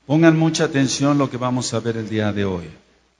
Pongan mucha atención a lo que vamos a ver el día de hoy.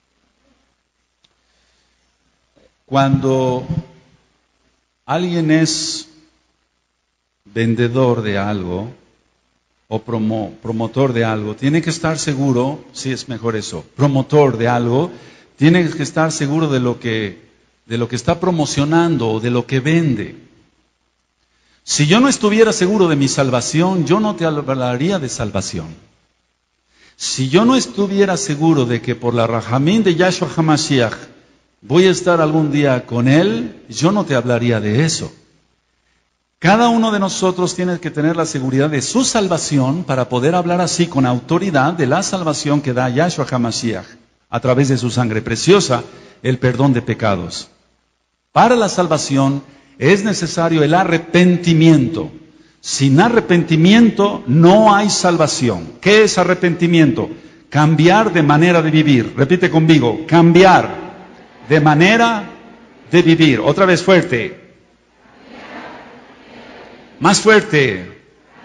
Cuando alguien es vendedor de algo o promotor de algo, tiene que estar seguro, sí es mejor eso, promotor de algo, tiene que estar seguro de lo que está promocionando o de lo que vende. Si yo no estuviera seguro de mi salvación, yo no te hablaría de salvación. Si yo no estuviera seguro de que por la Rajamín de Yahshua HaMashiach voy a estar algún día con Él, yo no te hablaría de eso. Cada uno de nosotros tiene que tener la seguridad de su salvación para poder hablar así con autoridad de la salvación que da Yahshua HaMashiach a través de su sangre preciosa, el perdón de pecados. Para la salvación es necesario el arrepentimiento. Sin arrepentimiento no hay salvación. ¿Qué es arrepentimiento? Cambiar de manera de vivir. Repite conmigo, cambiar de manera de vivir. Otra vez fuerte. Más fuerte.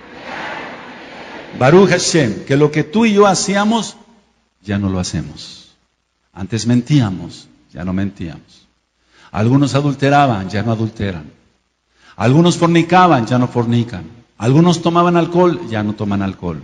Baruch Hashem, que lo que tú y yo hacíamos, ya no lo hacemos. Antes mentíamos, ya no mentíamos. Algunos adulteraban, ya no adulteran. Algunos fornicaban, ya no fornican. Algunos tomaban alcohol, ya no toman alcohol.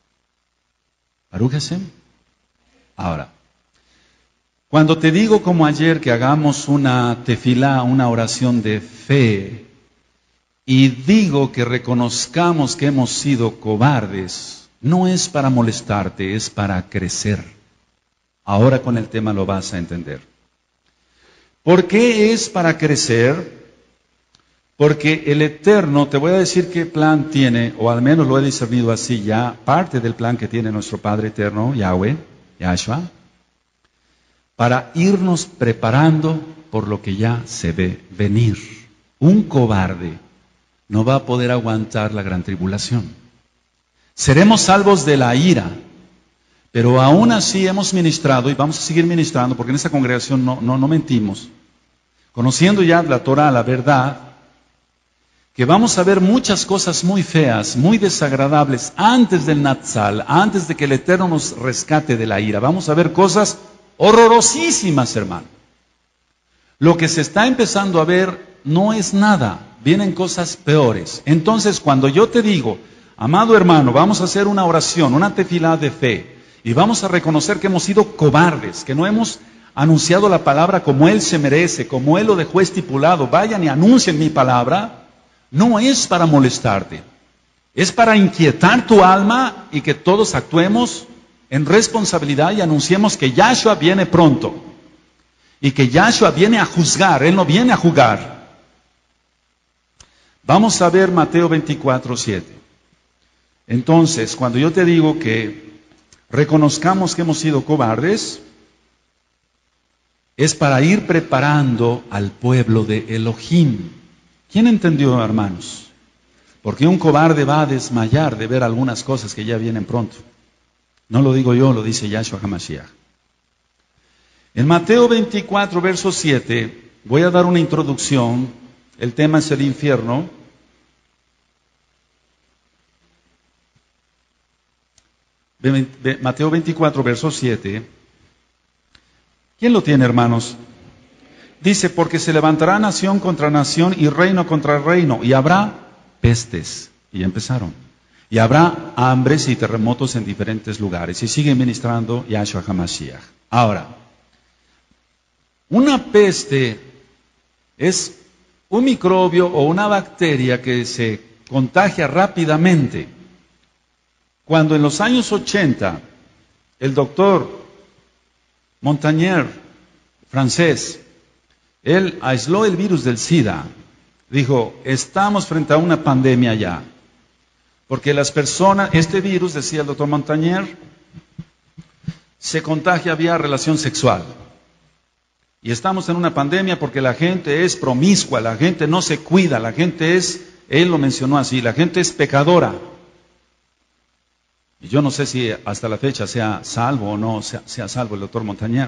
Baruch Hashem. Ahora, cuando te digo como ayer que hagamos una tefilá, una oración de fe, y digo que reconozcamos que hemos sido cobardes, no es para molestarte, es para crecer. Ahora con el tema lo vas a entender. ¿Por qué es para crecer? Porque el Eterno, te voy a decir qué plan tiene, o al menos lo he discernido así ya, parte del plan que tiene nuestro Padre Eterno, Yahweh, Yahshua, para irnos preparando por lo que ya se ve venir. Un cobarde no va a poder aguantar la gran tribulación. Seremos salvos de la ira, pero aún así hemos ministrado y vamos a seguir ministrando, porque en esta congregación no mentimos, conociendo ya la Torah, la verdad, que vamos a ver muchas cosas muy feas, muy desagradables antes del Natsal, antes de que el Eterno nos rescate de la ira. Vamos a ver cosas horrorosísimas, hermano. Lo que se está empezando a ver no es nada, vienen cosas peores. Entonces, cuando yo te digo, amado hermano, vamos a hacer una oración, una tefilá de fe, y vamos a reconocer que hemos sido cobardes, que no hemos anunciado la palabra como Él se merece, como Él lo dejó estipulado, vayan y anuncien mi palabra, no es para molestarte, es para inquietar tu alma y que todos actuemos en responsabilidad y anunciemos que Yahshua viene pronto y que Yahshua viene a juzgar, Él no viene a jugar. Vamos a ver Mateo 24:7. Entonces, cuando yo te digo que reconozcamos que hemos sido cobardes, es para ir preparando al pueblo de Elohim. ¿Quién entendió, hermanos? Porque un cobarde va a desmayar de ver algunas cosas que ya vienen pronto. No lo digo yo, lo dice Yahshua HaMashiach. En Mateo 24, verso 7, voy a dar una introducción. El tema es el infierno. Mateo 24, verso 7. ¿Quién lo tiene, hermanos? Dice, porque se levantará nación contra nación y reino contra reino, y habrá pestes. Y empezaron. Y habrá hambres y terremotos en diferentes lugares. Y sigue ministrando Yahshua HaMashiach. Ahora, una peste es un microbio o una bacteria que se contagia rápidamente. Cuando en los años 80, el doctor Montagnier, francés, él aisló el virus del SIDA. Dijo, estamos frente a una pandemia ya. Porque las personas, este virus, decía el doctor Montagnier, se contagia vía relación sexual. Y estamos en una pandemia porque la gente es promiscua, la gente no se cuida, la gente es, él lo mencionó así, la gente es pecadora. Y yo no sé si hasta la fecha sea salvo o no sea salvo el doctor Montagnier.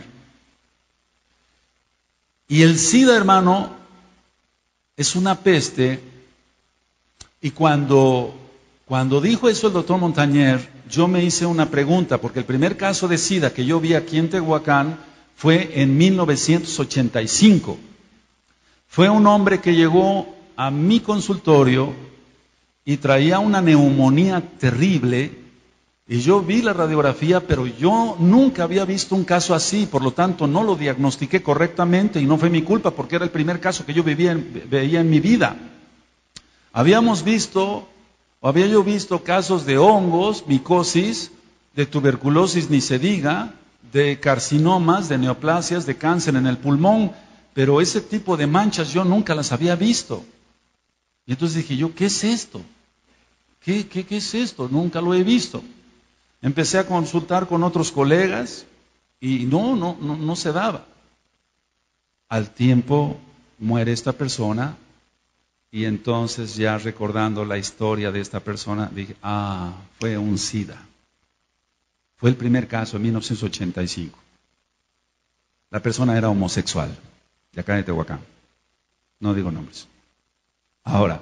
Y el SIDA, hermano, es una peste, y cuando Cuando dijo eso el doctor Montañer, yo me hice una pregunta, porque el primer caso de SIDA que yo vi aquí en Tehuacán fue en 1985. Fue un hombre que llegó a mi consultorio y traía una neumonía terrible, y yo vi la radiografía, pero yo nunca había visto un caso así, por lo tanto no lo diagnostiqué correctamente y no fue mi culpa porque era el primer caso que yo veía en mi vida. Había yo visto casos de hongos, micosis, de tuberculosis ni se diga, de carcinomas, de neoplasias, de cáncer en el pulmón, pero ese tipo de manchas yo nunca las había visto. Y entonces dije yo, ¿qué es esto? ¿Qué es esto? Nunca lo he visto. Empecé a consultar con otros colegas y no se daba. Al tiempo muere esta persona y entonces ya recordando la historia de esta persona dije, fue un SIDA. Fue el primer caso en 1985. La persona era homosexual, de acá de Tehuacán. No digo nombres. Ahora,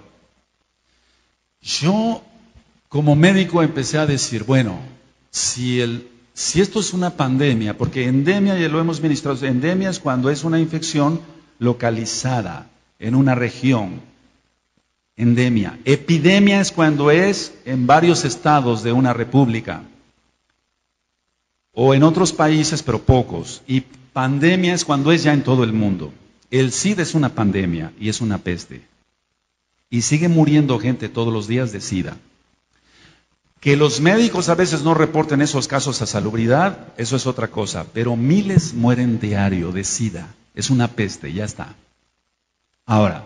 yo como médico empecé a decir, bueno, si esto es una pandemia, porque endemia, ya lo hemos ministrado, endemia es cuando es una infección localizada en una región, endemia. Epidemia es cuando es en varios estados de una república, o en otros países, pero pocos. Y pandemia es cuando es ya en todo el mundo. El SIDA es una pandemia y es una peste. Y sigue muriendo gente todos los días de SIDA. Que los médicos a veces no reporten esos casos a salubridad, eso es otra cosa, pero miles mueren diario de SIDA. Es una peste, ya está. Ahora,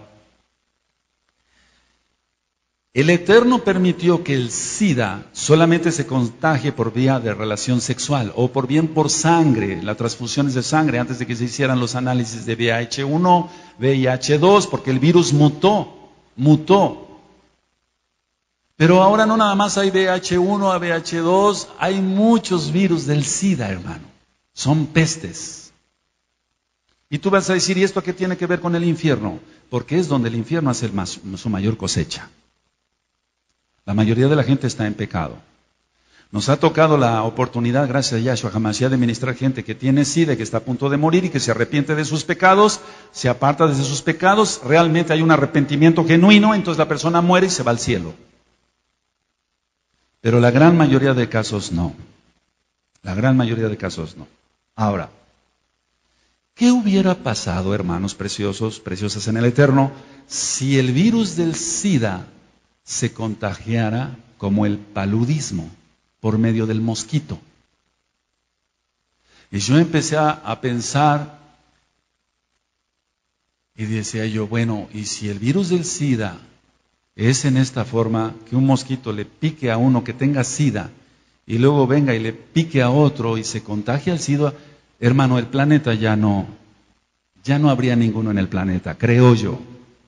el Eterno permitió que el SIDA solamente se contagie por vía de relación sexual o por bien por sangre, las transfusiones de sangre, antes de que se hicieran los análisis de VIH-1, VIH-2, porque el virus mutó. Pero ahora no nada más hay VIH-1, VIH-2, hay muchos virus del SIDA, hermano. Son pestes. Y tú vas a decir, ¿y esto qué tiene que ver con el infierno? Porque es donde el infierno hace su mayor cosecha. La mayoría de la gente está en pecado. Nos ha tocado la oportunidad, gracias a Yahshua HaMashiach, de ministrar gente que tiene SIDA, que está a punto de morir y que se arrepiente de sus pecados, se aparta de sus pecados, realmente hay un arrepentimiento genuino, entonces la persona muere y se va al cielo. Pero la gran mayoría de casos no. La gran mayoría de casos no. Ahora, ¿qué hubiera pasado, hermanos preciosos, preciosas en el Eterno, si el virus del SIDA se contagiara como el paludismo por medio del mosquito? Y yo empecé a pensar y decía yo, bueno, ¿y si el virus del SIDA es en esta forma, que un mosquito le pique a uno que tenga SIDA y luego venga y le pique a otro y se contagia el SIDA? Hermano, el planeta ya no habría ninguno en el planeta, creo yo.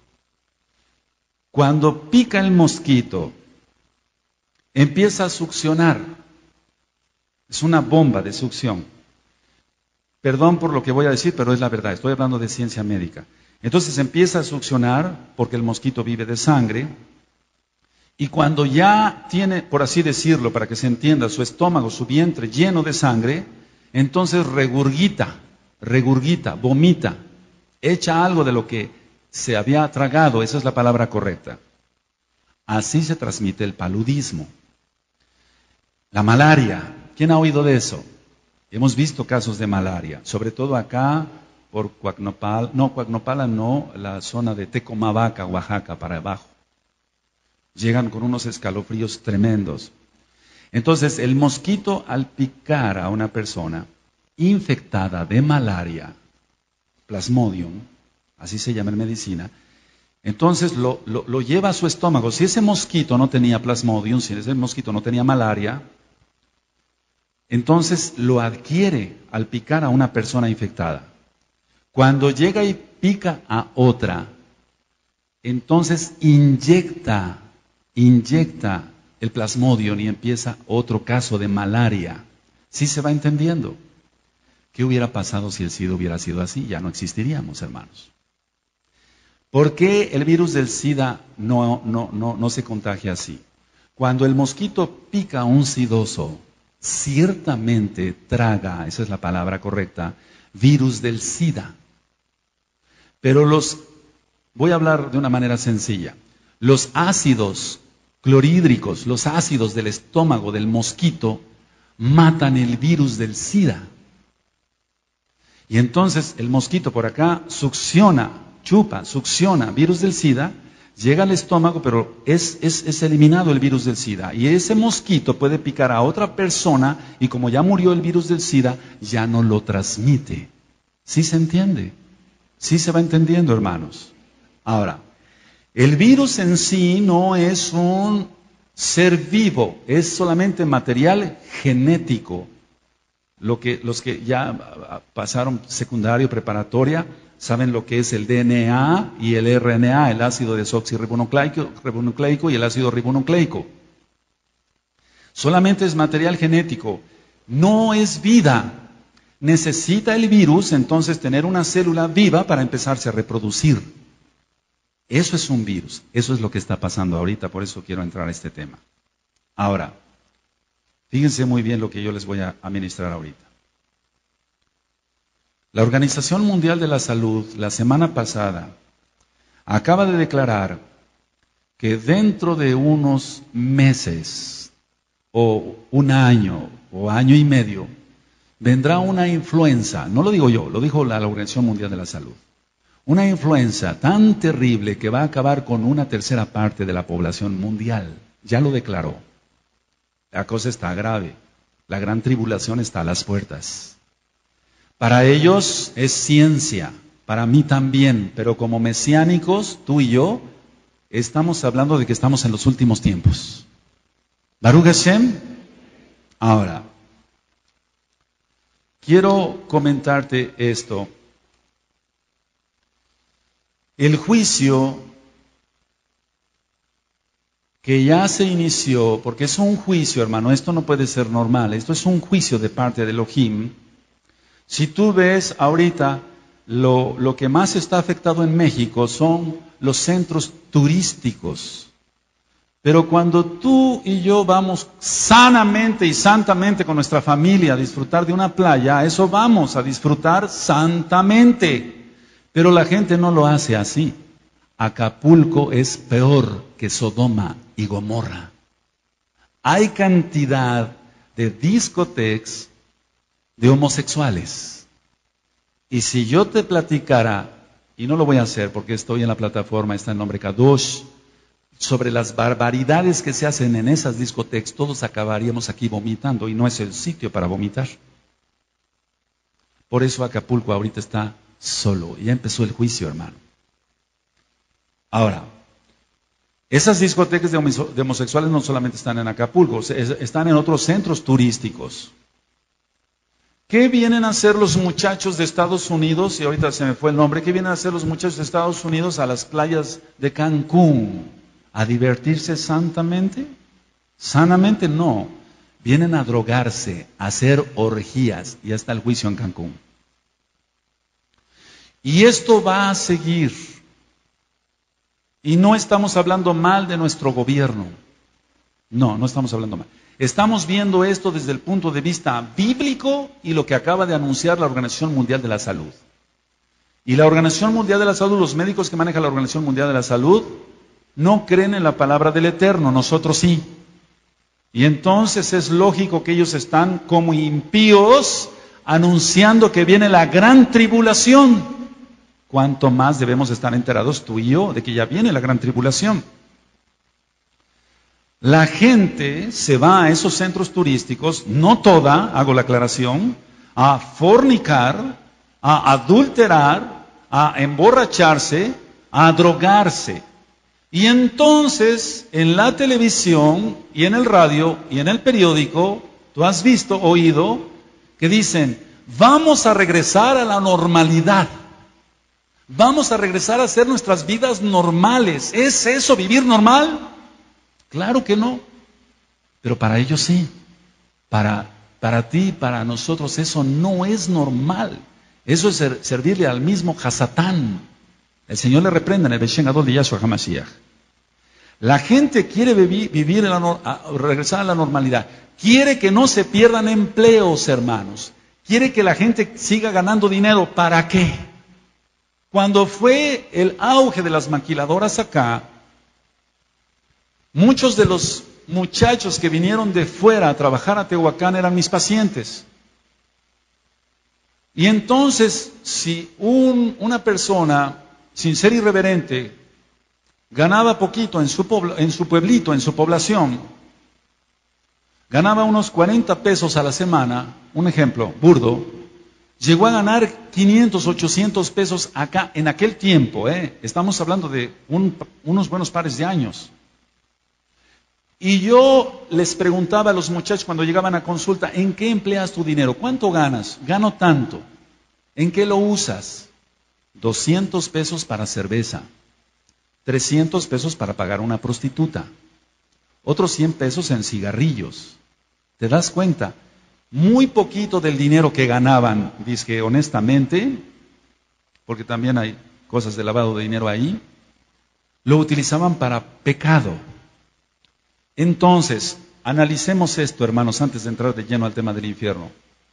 Cuando pica el mosquito, empieza a succionar. Es una bomba de succión. Perdón por lo que voy a decir, pero es la verdad. Estoy hablando de ciencia médica. Entonces empieza a succionar, porque el mosquito vive de sangre, y cuando ya tiene, por así decirlo, para que se entienda, su estómago, su vientre lleno de sangre, entonces regurgita, vomita, echa algo de lo que se había tragado, esa es la palabra correcta. Así se transmite el paludismo. La malaria, ¿quién ha oído de eso? Hemos visto casos de malaria, sobre todo acá, por Cuacnopala no, la zona de Tecomavaca, Oaxaca, para abajo. Llegan con unos escalofríos tremendos. Entonces, el mosquito al picar a una persona infectada de malaria, Plasmodium, así se llama en medicina, entonces lo lleva a su estómago. Si ese mosquito no tenía Plasmodium, si ese mosquito no tenía malaria, entonces lo adquiere al picar a una persona infectada. Cuando llega y pica a otra, entonces inyecta el Plasmodium y empieza otro caso de malaria. ¿Sí se va entendiendo? ¿Qué hubiera pasado si el SIDA hubiera sido así? Ya no existiríamos, hermanos. ¿Por qué el virus del SIDA no se contagia así? Cuando el mosquito pica a un sidoso, ciertamente traga, esa es la palabra correcta, virus del SIDA. Pero voy a hablar de una manera sencilla. Los ácidos clorhídricos, los ácidos del estómago del mosquito, matan el virus del SIDA. Y entonces el mosquito por acá succiona virus del SIDA, llega al estómago, pero es eliminado el virus del SIDA. Y ese mosquito puede picar a otra persona y como ya murió el virus del SIDA, ya no lo transmite. ¿Sí se entiende? ¿Sí se va entendiendo, hermanos? Ahora, el virus en sí no es un ser vivo, es solamente material genético. Los que ya pasaron secundario, preparatoria, saben lo que es el DNA y el RNA, el ácido desoxirribonucleico y el ácido ribonucleico. Solamente es material genético, no es vida. Necesita el virus entonces tener una célula viva para empezarse a reproducir. Eso es un virus, eso es lo que está pasando ahorita, por eso quiero entrar a este tema. Ahora, fíjense muy bien lo que yo les voy a ministrar ahorita. La Organización Mundial de la Salud, la semana pasada, acaba de declarar que dentro de unos meses, o un año, o año y medio, vendrá una influenza, no lo digo yo, lo dijo la Organización Mundial de la Salud. Una influenza tan terrible que va a acabar con una tercera parte de la población mundial. Ya lo declaró. La cosa está grave. La gran tribulación está a las puertas. Para ellos es ciencia, para mí también, pero como mesiánicos, tú y yo, estamos hablando de que estamos en los últimos tiempos. Baruch Hashem. Ahora, quiero comentarte esto. El juicio que ya se inició, porque es un juicio, hermano, esto no puede ser normal, esto es un juicio de parte de Elohim. Si tú ves ahorita, lo que más está afectado en México son los centros turísticos. Pero cuando tú y yo vamos sanamente y santamente con nuestra familia a disfrutar de una playa, eso vamos a disfrutar santamente. Pero la gente no lo hace así. Acapulco es peor que Sodoma y Gomorra. Hay cantidad de discotecas de homosexuales. Y si yo te platicara, y no lo voy a hacer porque estoy en la plataforma, está el nombre Kadosh, sobre las barbaridades que se hacen en esas discotecas, todos acabaríamos aquí vomitando y no es el sitio para vomitar. Por eso Acapulco ahorita está solo. Ya empezó el juicio, hermano. Ahora, esas discotecas de homosexuales no solamente están en Acapulco, están en otros centros turísticos. ¿Qué vienen a hacer los muchachos de Estados Unidos? Y ahorita se me fue el nombre. ¿Qué vienen a hacer los muchachos de Estados Unidos a las playas de Cancún? ¿A divertirse santamente? Sanamente no. Vienen a drogarse, a hacer orgías. Y ya está el juicio en Cancún. Y esto va a seguir. Y no estamos hablando mal de nuestro gobierno. No estamos hablando mal. Estamos viendo esto desde el punto de vista bíblico y lo que acaba de anunciar la Organización Mundial de la Salud. Y la Organización Mundial de la Salud, los médicos que manejan la Organización Mundial de la Salud, no creen en la palabra del Eterno, nosotros sí. Y entonces es lógico que ellos están como impíos anunciando que viene la gran tribulación. ¿Cuánto más debemos estar enterados tú y yo de que ya viene la gran tribulación? La gente se va a esos centros turísticos, no toda, hago la aclaración, a fornicar, a adulterar, a emborracharse, a drogarse. Y entonces en la televisión y en el radio y en el periódico, tú has visto, oído, que dicen, vamos a regresar a la normalidad. Vamos a regresar a hacer nuestras vidas normales. ¿Es eso vivir normal? Claro que no. Pero para ellos sí. Para ti, para nosotros, eso no es normal. Eso es servirle al mismo Hasatán. El Señor le reprenda en el Beshen Gadol de Yahshua HaMashiach. La gente quiere vivir regresar a la normalidad. Quiere que no se pierdan empleos, hermanos. Quiere que la gente siga ganando dinero. ¿Para qué? Cuando fue el auge de las maquiladoras acá, muchos de los muchachos que vinieron de fuera a trabajar a Tehuacán eran mis pacientes. Y entonces, si una persona, sin ser irreverente, ganaba poquito en su pueblito, en su población, ganaba unos 40 pesos a la semana, un ejemplo burdo, llegó a ganar 500, 800 pesos acá en aquel tiempo, estamos hablando de unos buenos pares de años. Y yo les preguntaba a los muchachos cuando llegaban a consulta, ¿en qué empleas tu dinero? ¿Cuánto ganas? Gano tanto. ¿En qué lo usas? 200 pesos para cerveza, 300 pesos para pagar una prostituta, otros 100 pesos en cigarrillos. ¿Te das cuenta? Muy poquito del dinero que ganaban, dizque honestamente, porque también hay cosas de lavado de dinero ahí, lo utilizaban para pecado. Entonces, analicemos esto, hermanos, antes de entrar de lleno al tema del infierno.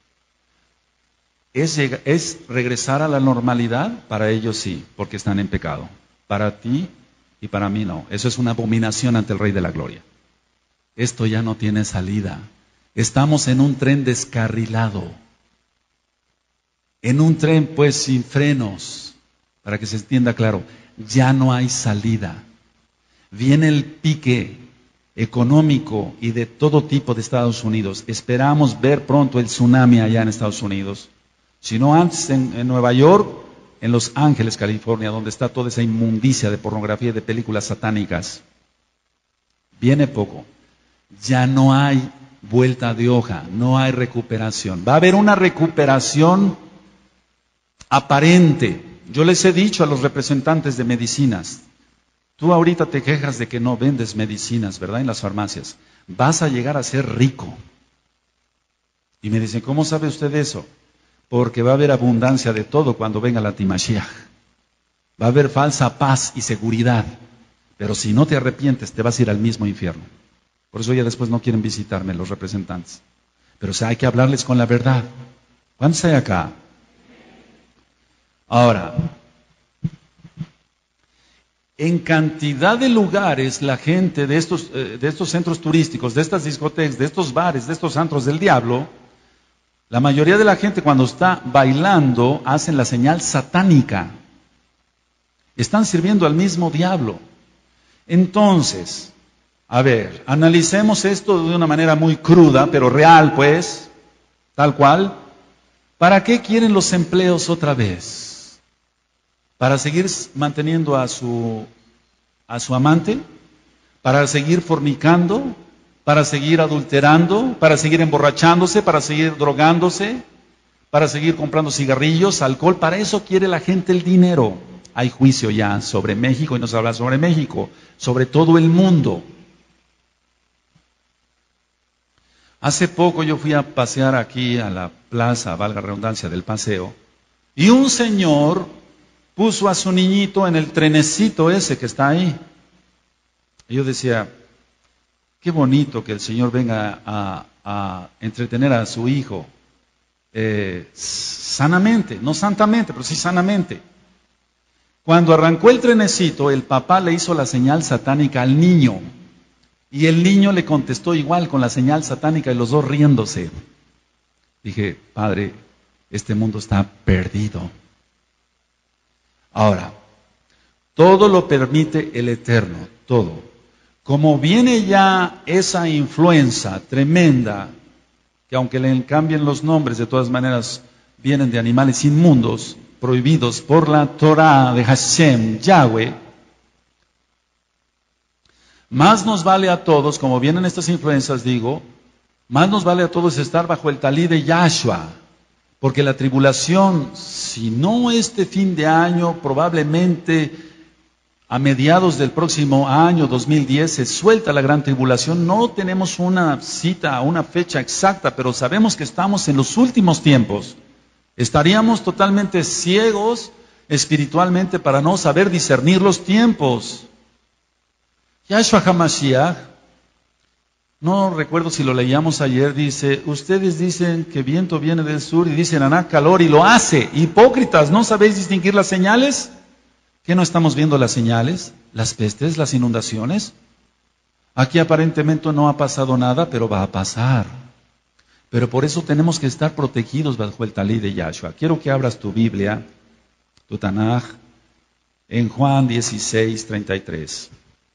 ¿Es regresar a la normalidad? Para ellos sí, porque están en pecado. Para ti y para mí no. Eso es una abominación ante el Rey de la Gloria. Esto ya no tiene salida. Estamos en un tren descarrilado. En un tren pues sin frenos. Para que se entienda claro, ya no hay salida. Viene el pique económico y de todo tipo de Estados Unidos. Esperamos ver pronto el tsunami allá en Estados Unidos. Si no antes en Nueva York, en Los Ángeles, California, donde está toda esa inmundicia de pornografía y de películas satánicas. Viene poco. Ya no hay vuelta de hoja, no hay recuperación. Va a haber una recuperación aparente. Yo les he dicho a los representantes de medicinas, tú ahorita te quejas de que no vendes medicinas, ¿verdad? En las farmacias. Vas a llegar a ser rico. Y me dicen, ¿cómo sabe usted eso? Porque va a haber abundancia de todo cuando venga la Timashiach. Va a haber falsa paz y seguridad. Pero si no te arrepientes, te vas a ir al mismo infierno. Por eso ya después no quieren visitarme los representantes. Pero o sea, hay que hablarles con la verdad. ¿Cuántos hay acá? Ahora, en cantidad de lugares la gente de estos centros turísticos, de estas discotecas, de estos bares, de estos antros del diablo, la mayoría de la gente cuando está bailando hacen la señal satánica. Están sirviendo al mismo diablo. Entonces, a ver, analicemos esto de una manera muy cruda, pero real pues, tal cual. ¿Para qué quieren los empleos otra vez? ¿Para seguir manteniendo a su amante? ¿Para seguir fornicando? ¿Para seguir adulterando? ¿Para seguir emborrachándose? ¿Para seguir drogándose? ¿Para seguir comprando cigarrillos, alcohol? Para eso quiere la gente el dinero. Hay juicio ya sobre México y no se habla sobre México, sobre todo el mundo. Hace poco yo fui a pasear aquí a la plaza, valga la redundancia, del paseo, y un señor puso a su niñito en el trenecito ese que está ahí. Y yo decía, qué bonito que el Señor venga a entretener a su hijo sanamente, no santamente, pero sí sanamente. Cuando arrancó el trenecito, el papá le hizo la señal satánica al niño. Y el niño le contestó igual con la señal satánica y los dos riéndose. Dije, Padre, este mundo está perdido. Ahora, todo lo permite el Eterno, todo. Como viene ya esa influenza tremenda, que aunque le cambien los nombres, de todas maneras vienen de animales inmundos, prohibidos por la Torah de Hashem, Yahweh, más nos vale a todos, como vienen estas influencias, digo, más nos vale a todos estar bajo el talí de Yahshua, porque la tribulación, si no este fin de año, probablemente a mediados del próximo año, 2010, se suelta la gran tribulación. No tenemos una cita, una fecha exacta, pero sabemos que estamos en los últimos tiempos. Estaríamos totalmente ciegos espiritualmente para no saber discernir los tiempos. Yahshua HaMashiach, no recuerdo si lo leíamos ayer, dice, ustedes dicen que viento viene del sur y dicen Aná calor y lo hace. Hipócritas, ¿no sabéis distinguir las señales? ¿Qué no estamos viendo las señales? Las pestes, las inundaciones. Aquí aparentemente no ha pasado nada, pero va a pasar. Pero por eso tenemos que estar protegidos bajo el talí de Yahshua. Quiero que abras tu Biblia, tu Tanaj, en Juan 16, 33.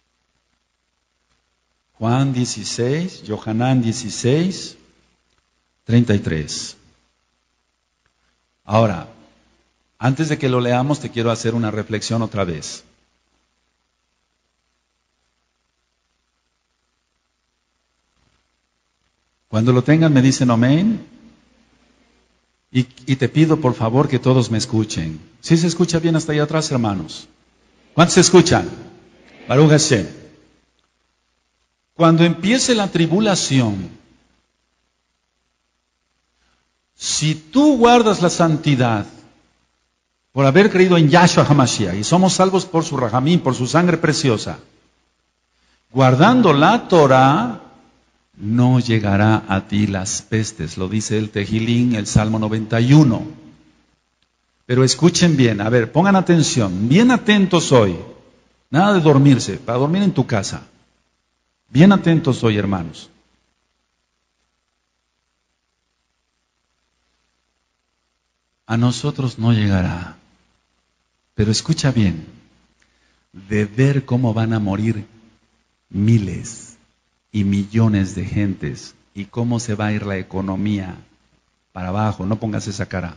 Juan 16, Yohanan 16, 33. Ahora, antes de que lo leamos, te quiero hacer una reflexión otra vez. Cuando lo tengan me dicen amén. Y te pido por favor que todos me escuchen. ¿Sí se escucha bien hasta allá atrás, hermanos? ¿Cuántos se escuchan? Baruch Hashem. Cuando empiece la tribulación, si tú guardas la santidad por haber creído en Yahshua HaMashiach y somos salvos por su Rahamín, por su sangre preciosa, guardando la Torah, no llegará a ti las pestes, lo dice el Tejilín, el Salmo 91. Pero escuchen bien, a ver, pongan atención, bien atentos hoy, nada de dormirse, para dormir en tu casa. Bien atentos hoy, hermanos. A nosotros no llegará, pero escucha bien, de ver cómo van a morir miles y millones de gentes y cómo se va a ir la economía para abajo, no pongas esa cara.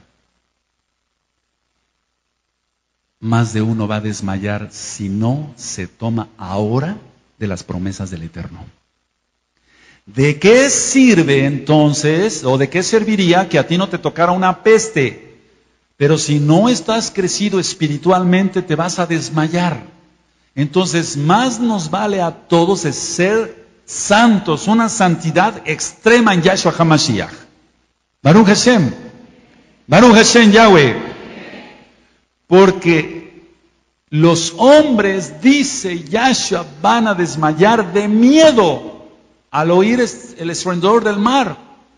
Más de uno va a desmayar si no se toma ahora de las promesas del Eterno. ¿De qué sirve entonces, o de qué serviría que a ti no te tocara una peste? Pero si no estás crecido espiritualmente, te vas a desmayar. Entonces, más nos vale a todos es ser santos, una santidad extrema en Yahshua HaMashiach. Baruch Hashem Yahweh. Porque los hombres, dice Yahshua, van a desmayar de miedo al oír el estruendor del mar.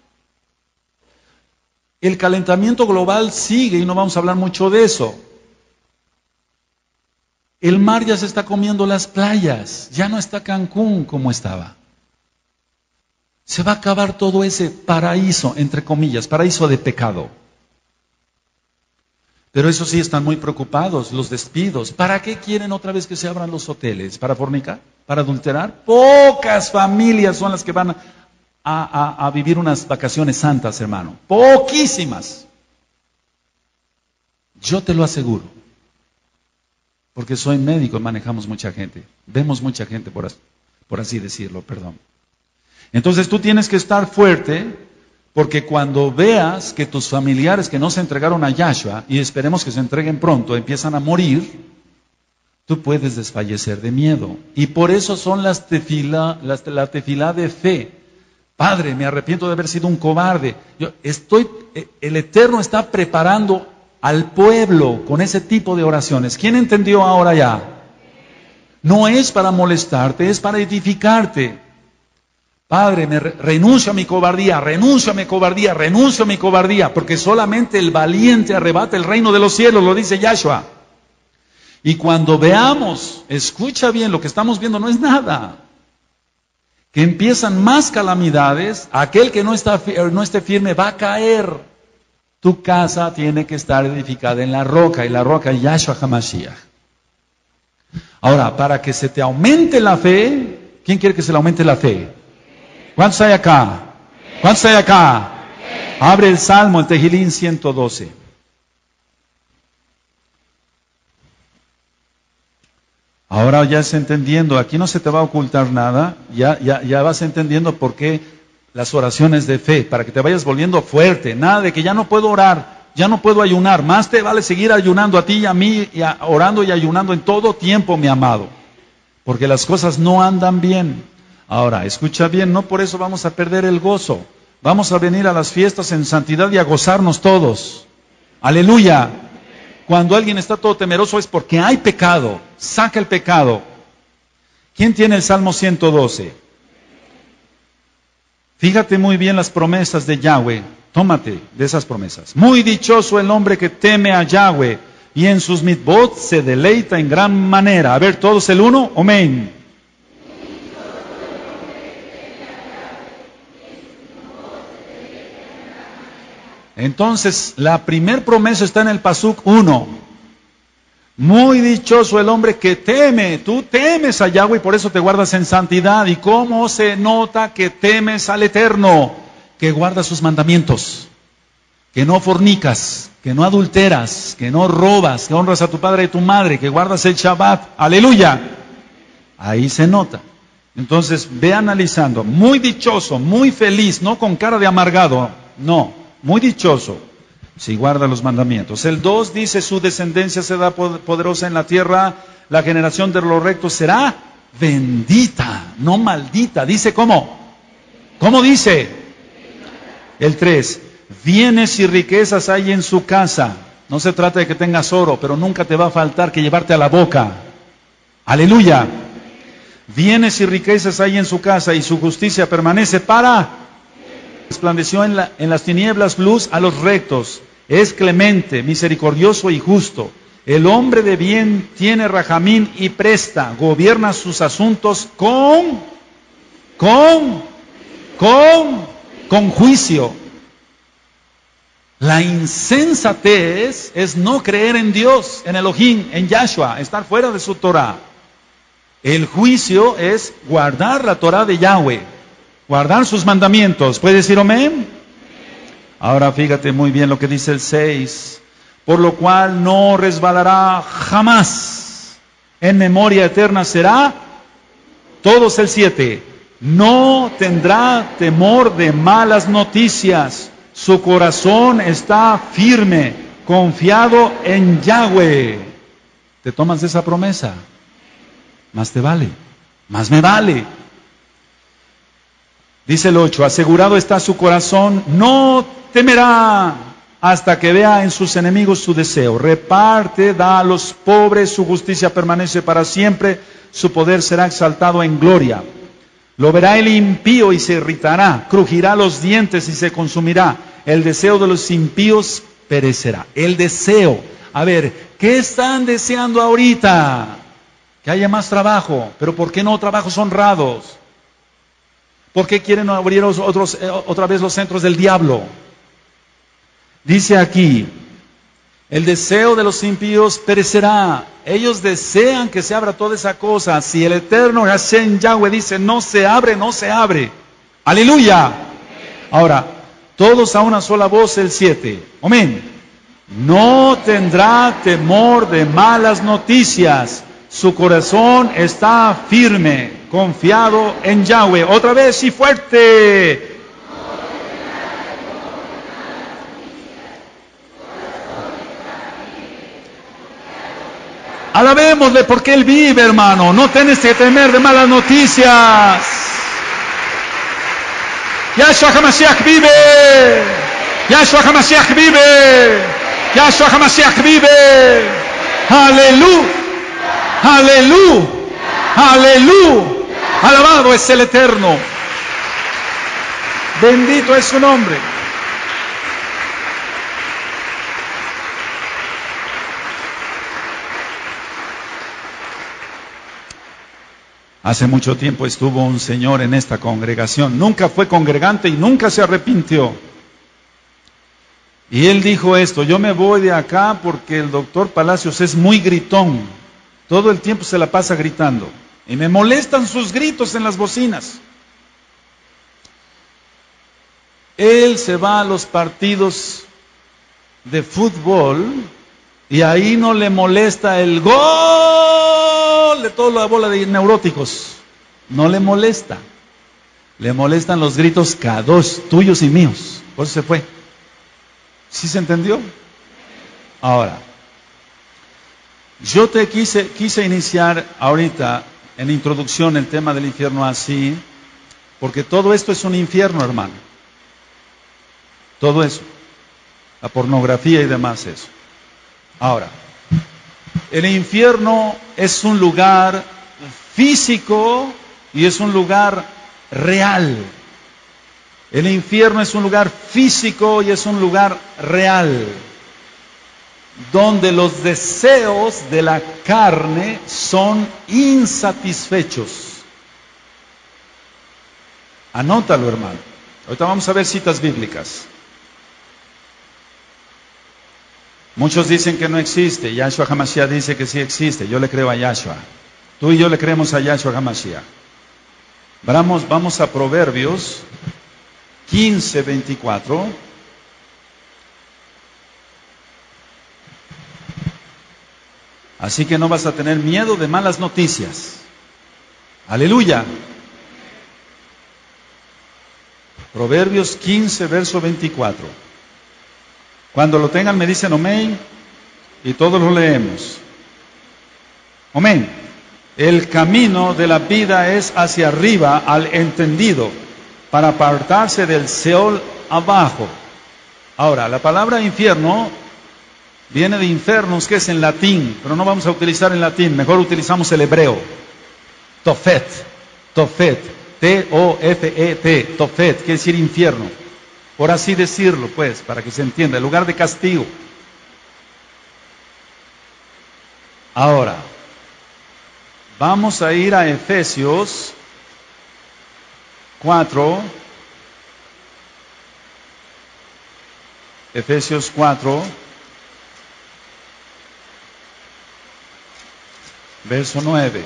El calentamiento global sigue y no vamos a hablar mucho de eso. El mar ya se está comiendo las playas, ya no está Cancún como estaba. Se va a acabar todo ese paraíso, entre comillas, paraíso de pecado. Pero eso sí, están muy preocupados, los despidos. ¿Para qué quieren otra vez que se abran los hoteles? ¿Para fornicar? ¿Para adulterar? Pocas familias son las que van a vivir unas vacaciones santas, hermano. Poquísimas. Yo te lo aseguro. Porque soy médico y manejamos mucha gente. Vemos mucha gente, por así decirlo, perdón. Entonces tú tienes que estar fuerte, porque cuando veas que tus familiares que no se entregaron a Yahshua, y esperemos que se entreguen pronto, empiezan a morir, tú puedes desfallecer de miedo. Y por eso son la tefilá de fe. Padre, me arrepiento de haber sido un cobarde. El Eterno está preparando al pueblo con ese tipo de oraciones. ¿Quién entendió ahora ya? No es para molestarte, es para edificarte. Padre, renuncio a mi cobardía, renuncio a mi cobardía, renuncio a mi cobardía, porque solamente el valiente arrebata el reino de los cielos, lo dice Yahshua. Y cuando veamos, escucha bien, lo que estamos viendo no es nada, que empiezan más calamidades, aquel que no esté firme va a caer. Tu casa tiene que estar edificada en la roca, y la roca es Yahshua HaMashiach. Ahora, para que se te aumente la fe, ¿quién quiere que se le aumente la fe? ¿Cuántos hay acá? ¿Cuántos hay acá? Abre el Salmo, el Tejilín 112. Ahora ya vas entendiendo, aquí no se te va a ocultar nada, ya vas entendiendo por qué las oraciones de fe, para que te vayas volviendo fuerte, nada de que ya no puedo orar, ya no puedo ayunar, más te vale seguir ayunando a ti y a mí, orando y ayunando en todo tiempo, mi amado, porque las cosas no andan bien. Ahora, escucha bien, no por eso vamos a perder el gozo. Vamos a venir a las fiestas en santidad y a gozarnos todos. Aleluya. Cuando alguien está todo temeroso es porque hay pecado. Saca el pecado. ¿Quién tiene el Salmo 112? Fíjate muy bien las promesas de Yahweh. Tómate de esas promesas. Muy dichoso el hombre que teme a Yahweh y en sus mitzvot se deleita en gran manera. A ver, todos el uno, amén. Entonces, la primer promesa está en el Pasuk 1. Muy dichoso el hombre que teme. Tú temes a Yahweh y por eso te guardas en santidad. ¿Y cómo se nota que temes al Eterno? Que guardas sus mandamientos. Que no fornicas, que no adulteras, que no robas, que honras a tu padre y tu madre, que guardas el Shabbat. ¡Aleluya! Ahí se nota. Entonces, ve analizando. Muy dichoso, muy feliz, no con cara de amargado. No, muy dichoso. Si guarda los mandamientos. El 2 dice, su descendencia será poderosa en la tierra, la generación de los rectos será bendita, no maldita. Dice, ¿cómo? ¿Cómo dice? El 3, bienes y riquezas hay en su casa. No se trata de que tengas oro, pero nunca te va a faltar que llevarte a la boca. Aleluya. Bienes y riquezas hay en su casa y su justicia permanece para... Resplandeció en las tinieblas luz a los rectos. Es clemente, misericordioso y justo. El hombre de bien tiene rajamín y presta. Gobierna sus asuntos con juicio. La insensatez es no creer en Dios, en Elohim, en Yahshua, estar fuera de su Torah. El juicio es guardar la Torah de Yahweh. Guardar sus mandamientos. ¿Puede decir amén? Ahora fíjate muy bien lo que dice el 6. Por lo cual no resbalará jamás. En memoria eterna será. Todos el 7. No tendrá temor de malas noticias. Su corazón está firme, confiado en Yahweh. ¿Te tomas esa promesa? Más te vale. Más me vale. Dice el 8, asegurado está su corazón, no temerá hasta que vea en sus enemigos su deseo. Reparte, da a los pobres, su justicia permanece para siempre, su poder será exaltado en gloria. Lo verá el impío y se irritará, crujirá los dientes y se consumirá. El deseo de los impíos perecerá. El deseo. A ver, ¿qué están deseando ahorita? Que haya más trabajo, pero ¿por qué no trabajos honrados? ¿Por qué quieren abrir otra vez los centros del diablo? Dice aquí, el deseo de los impíos perecerá. Ellos desean que se abra toda esa cosa. Si el eterno Hashem Yahweh dice, no se abre, no se abre. ¡Aleluya! Ahora, todos a una sola voz, el 7. Amén. No tendrá temor de malas noticias. Su corazón está firme, confiado en Yahweh. Otra vez y fuerte. Alabémosle porque Él vive, hermano. No tienes que temer de malas noticias. Yahshua HaMashiach vive. Yahshua HaMashiach vive. Yahshua HaMashiach vive. Aleluya. Aleluya, aleluya, alabado es el Eterno, bendito es su nombre. Hace mucho tiempo estuvo un señor en esta congregación, nunca fue congregante y nunca se arrepintió. Y él dijo esto, yo me voy de acá porque el doctor Palacios es muy gritón. Todo el tiempo se la pasa gritando. Y me molestan sus gritos en las bocinas. Él se va a los partidos de fútbol y ahí no le molesta el gol de toda la bola de neuróticos. No le molesta. Le molestan los gritos kadosh, tuyos y míos. Por eso se fue. ¿Sí se entendió? Ahora. Yo te quise iniciar ahorita en la introducción el tema del infierno así, porque todo esto es un infierno, hermano. Todo eso. La pornografía y demás eso. Ahora, el infierno es un lugar físico y es un lugar real. El infierno es un lugar físico y es un lugar real, donde los deseos de la carne son insatisfechos. Anótalo, hermano. Ahorita vamos a ver citas bíblicas. Muchos dicen que no existe. Yahshua HaMashiach dice que sí existe. Yo le creo a Yahshua. Tú y yo le creemos a Yahshua HaMashiach. Vamos a Proverbios 15:24. Así que no vas a tener miedo de malas noticias. Aleluya. Proverbios 15, verso 24. Cuando lo tengan me dicen amén y todos lo leemos. Amén. El camino de la vida es hacia arriba al entendido, para apartarse del Seol abajo. Ahora, la palabra infierno viene de infernos, que es en latín, pero no vamos a utilizar en latín, mejor utilizamos el hebreo. Tofet, T-O-F-E-T, Tofet, quiere decir infierno. Por así decirlo, pues, para que se entienda, el lugar de castigo. Ahora, vamos a ir a Efesios 4. Efesios 4, verso 9.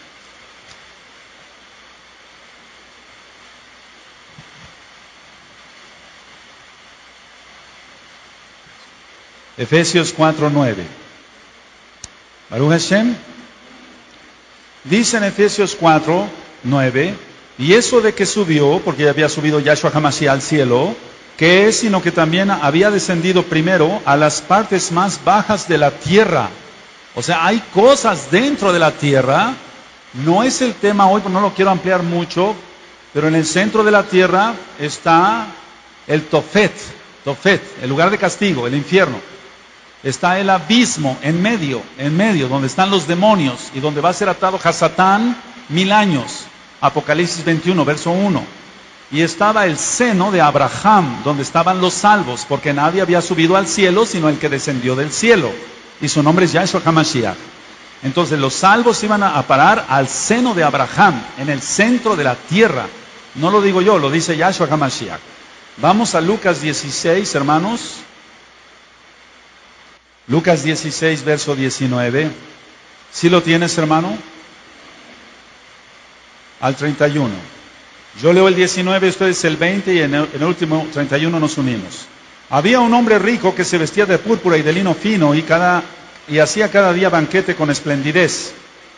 Efesios 4:9. Baruch Hashem. Dice en Efesios 4:9, y eso de que subió, porque ya había subido Yahshua HaMashiach al cielo, que es sino que también había descendido primero a las partes más bajas de la tierra. O sea, hay cosas dentro de la tierra. No es el tema hoy, no lo quiero ampliar mucho, pero en el centro de la tierra está el Tofet, el lugar de castigo, el infierno. Está el abismo en medio, donde están los demonios y donde va a ser atado Hasatán 1000 años. Apocalipsis 21, verso 1. Y estaba el seno de Abraham, donde estaban los salvos, porque nadie había subido al cielo, sino el que descendió del cielo. Y su nombre es Yahshua HaMashiach. Entonces los salvos iban a parar al seno de Abraham, en el centro de la tierra. No lo digo yo, lo dice Yahshua HaMashiach. Vamos a Lucas 16, hermanos. Lucas 16, verso 19. ¿Sí lo tienes, hermano? Al 31. Yo leo el 19, ustedes el 20 y en el último 31 nos unimos. Había un hombre rico que se vestía de púrpura y de lino fino y hacía cada día banquete con esplendidez.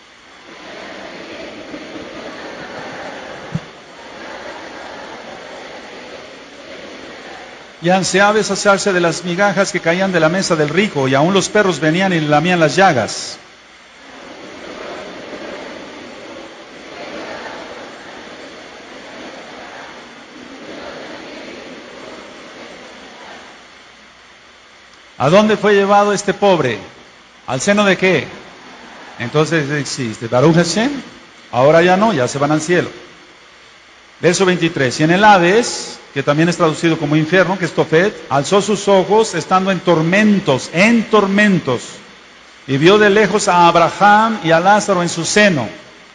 Y ansiaba saciarse de las migajas que caían de la mesa del rico, y aún los perros venían y le lamían las llagas. ¿A dónde fue llevado este pobre? ¿Al seno de qué? Entonces existe Baruch Hashem. Ahora ya no, ya se van al cielo. Verso 23. Y en el Hades, que también es traducido como infierno, que es Tofet, alzó sus ojos estando en tormentos, y vio de lejos a Abraham y a Lázaro en su seno.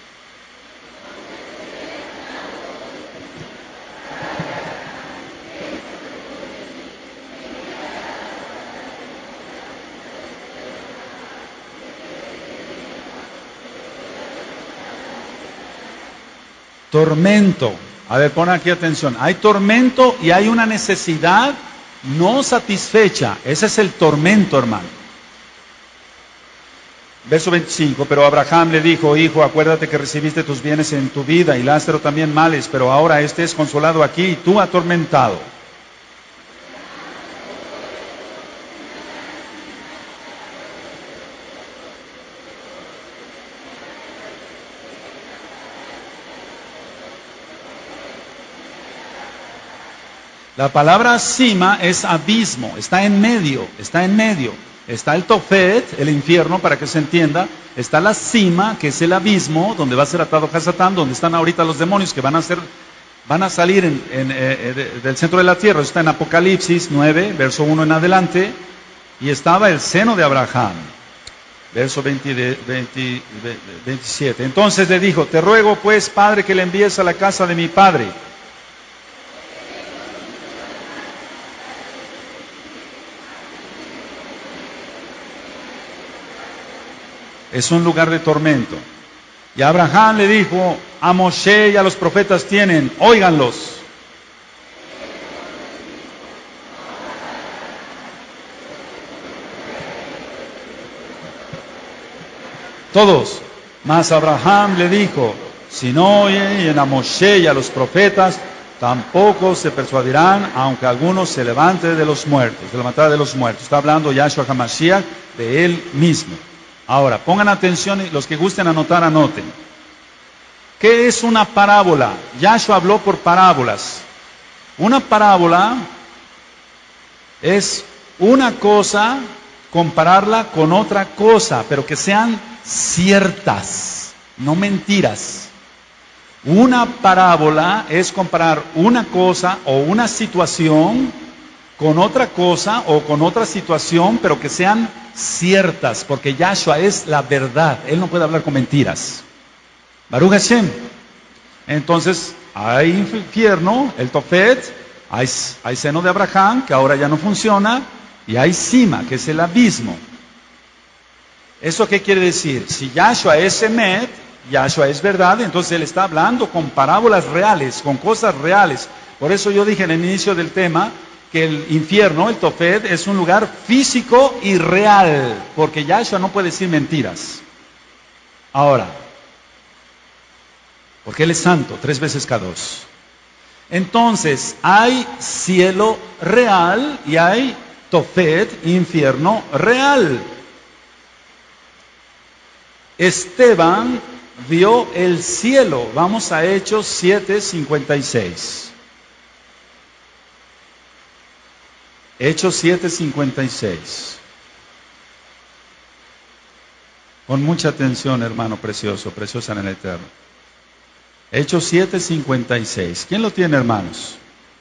Tormento. A ver, pon aquí atención. Hay tormento y hay una necesidad no satisfecha. Ese es el tormento, hermano. Verso 25. Pero Abraham le dijo: hijo, acuérdate que recibiste tus bienes en tu vida y Lázaro también males, pero ahora este es consolado aquí y tú atormentado. La palabra cima es abismo, está en medio. Está el Tofet, el infierno, para que se entienda. Está la cima, que es el abismo, donde va a ser atado Hasatán, donde están ahorita los demonios que van a salir del centro de la tierra. Está en Apocalipsis 9, verso 1 en adelante. Y estaba el seno de Abraham, verso 27. Entonces le dijo: te ruego pues, Padre, que le envíes a la casa de mi padre. Es un lugar de tormento. Y Abraham le dijo: a Moshe y a los profetas tienen, óiganlos. Todos. Mas Abraham le dijo: si no oyen a Moshe y a los profetas, tampoco se persuadirán, aunque alguno se levante de los muertos, se levantará de los muertos. Está hablando Yahshua HaMashiach de él mismo. Ahora, pongan atención y los que gusten anotar, anoten. ¿Qué es una parábola? Yahshua habló por parábolas. Una parábola es una cosa, compararla con otra cosa, pero que sean ciertas, no mentiras. Una parábola es comparar una cosa o una situación con otra cosa o con otra situación, pero que sean ciertas, porque Yahshua es la verdad. Él no puede hablar con mentiras. Baruch Hashem. Entonces, hay infierno, el Tofet, hay seno de Abraham, que ahora ya no funciona, y hay cima, que es el abismo. ¿Eso qué quiere decir? Si Yahshua es Emet, Yahshua es verdad, entonces Él está hablando con parábolas reales, con cosas reales. Por eso yo dije en el inicio del tema que el infierno, el Tofet, es un lugar físico y real, porque Yahshua no puede decir mentiras. Ahora, porque Él es santo, 3 veces Kadosh. Entonces, hay cielo real y hay Tofet, infierno real. Esteban vio el cielo. Vamos a Hechos 7:56. Hechos 7:56. Con mucha atención, hermano precioso, preciosa en el Eterno. Hechos 7:56. ¿Quién lo tiene, hermanos?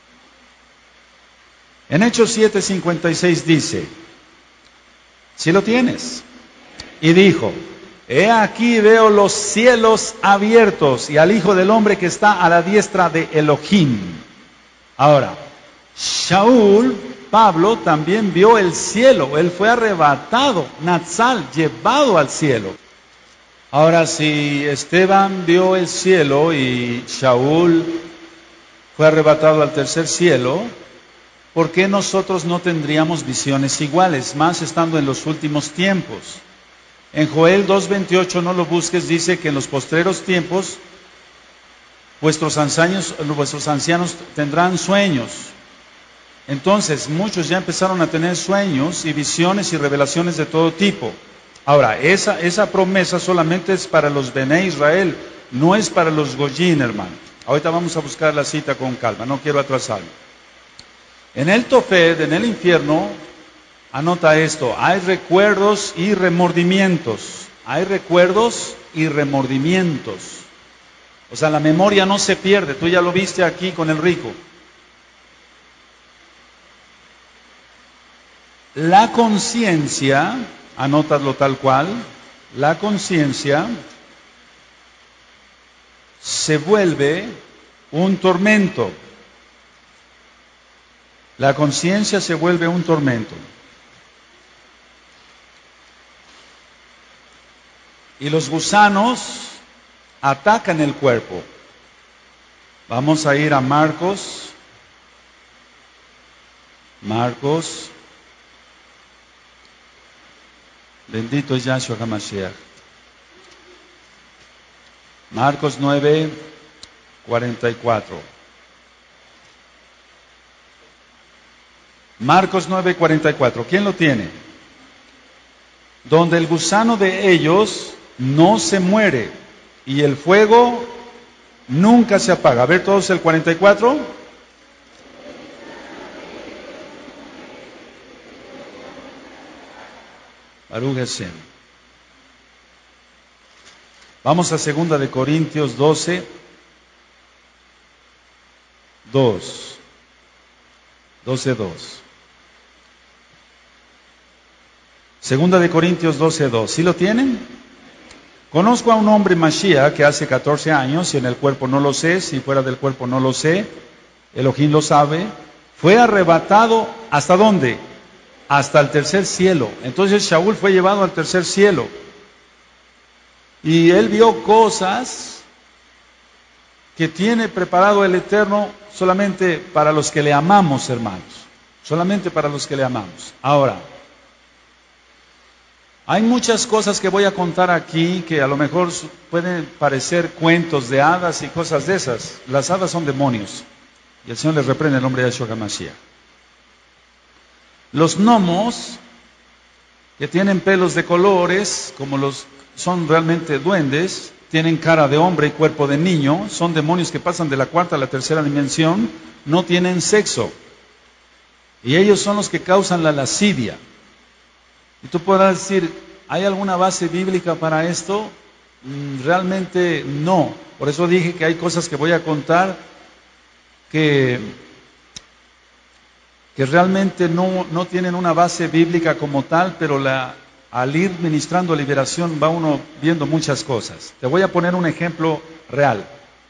En Hechos 7:56 dice, si lo tienes, y dijo: he aquí veo los cielos abiertos y al Hijo del Hombre que está a la diestra de Elohim. Ahora, Shaul, Pablo, también vio el cielo. Él fue arrebatado, Natsal, llevado al cielo. Ahora, si Esteban vio el cielo y Shaul fue arrebatado al tercer cielo, ¿por qué nosotros no tendríamos visiones iguales, más estando en los últimos tiempos? En Joel 2:28, no lo busques, dice que en los postreros tiempos vuestros ancianos tendrán sueños. Entonces, muchos ya empezaron a tener sueños y visiones y revelaciones de todo tipo. Ahora, esa promesa solamente es para los Bene Israel, no es para los Goyim, hermano. Ahorita vamos a buscar la cita con calma, no quiero atrasarme. En el Tofet, en el infierno, anota esto: hay recuerdos y remordimientos. Hay recuerdos y remordimientos. O sea, la memoria no se pierde. Tú ya lo viste aquí con el rico. La conciencia, anótalo tal cual, la conciencia se vuelve un tormento. La conciencia se vuelve un tormento. Y los gusanos atacan el cuerpo. Vamos a ir a Marcos. Bendito es Yahshua HaMashiach. Marcos 9:44. Marcos 9:44. ¿Quién lo tiene? Donde el gusano de ellos no se muere y el fuego nunca se apaga. A ver todos el 44. Baruch Hashem. Vamos a 2 de Corintios 12, 2. 12, 2. 2 de Corintios 12, 2. ¿Sí lo tienen? Conozco a un hombre Mashiach que hace 14 años, si en el cuerpo no lo sé, si fuera del cuerpo no lo sé, Elohim lo sabe, fue arrebatado, ¿hasta dónde? Hasta el tercer cielo. Entonces Shaul fue llevado al tercer cielo. Y él vio cosas que tiene preparado el Eterno solamente para los que le amamos, hermanos. Solamente para los que le amamos. Ahora, hay muchas cosas que voy a contar aquí que a lo mejor pueden parecer cuentos de hadas y cosas de esas. Las hadas son demonios. Y el Señor les reprende en el nombre de Yahshua HaMashiach. Los gnomos, que tienen pelos de colores, como son realmente duendes, tienen cara de hombre y cuerpo de niño, son demonios que pasan de la cuarta a la tercera dimensión, no tienen sexo. Y ellos son los que causan la lascivia. Y tú podrás decir, ¿hay alguna base bíblica para esto? Realmente no. Por eso dije que hay cosas que voy a contar que realmente no tienen una base bíblica como tal, pero al ir ministrando liberación va uno viendo muchas cosas. Te voy a poner un ejemplo real.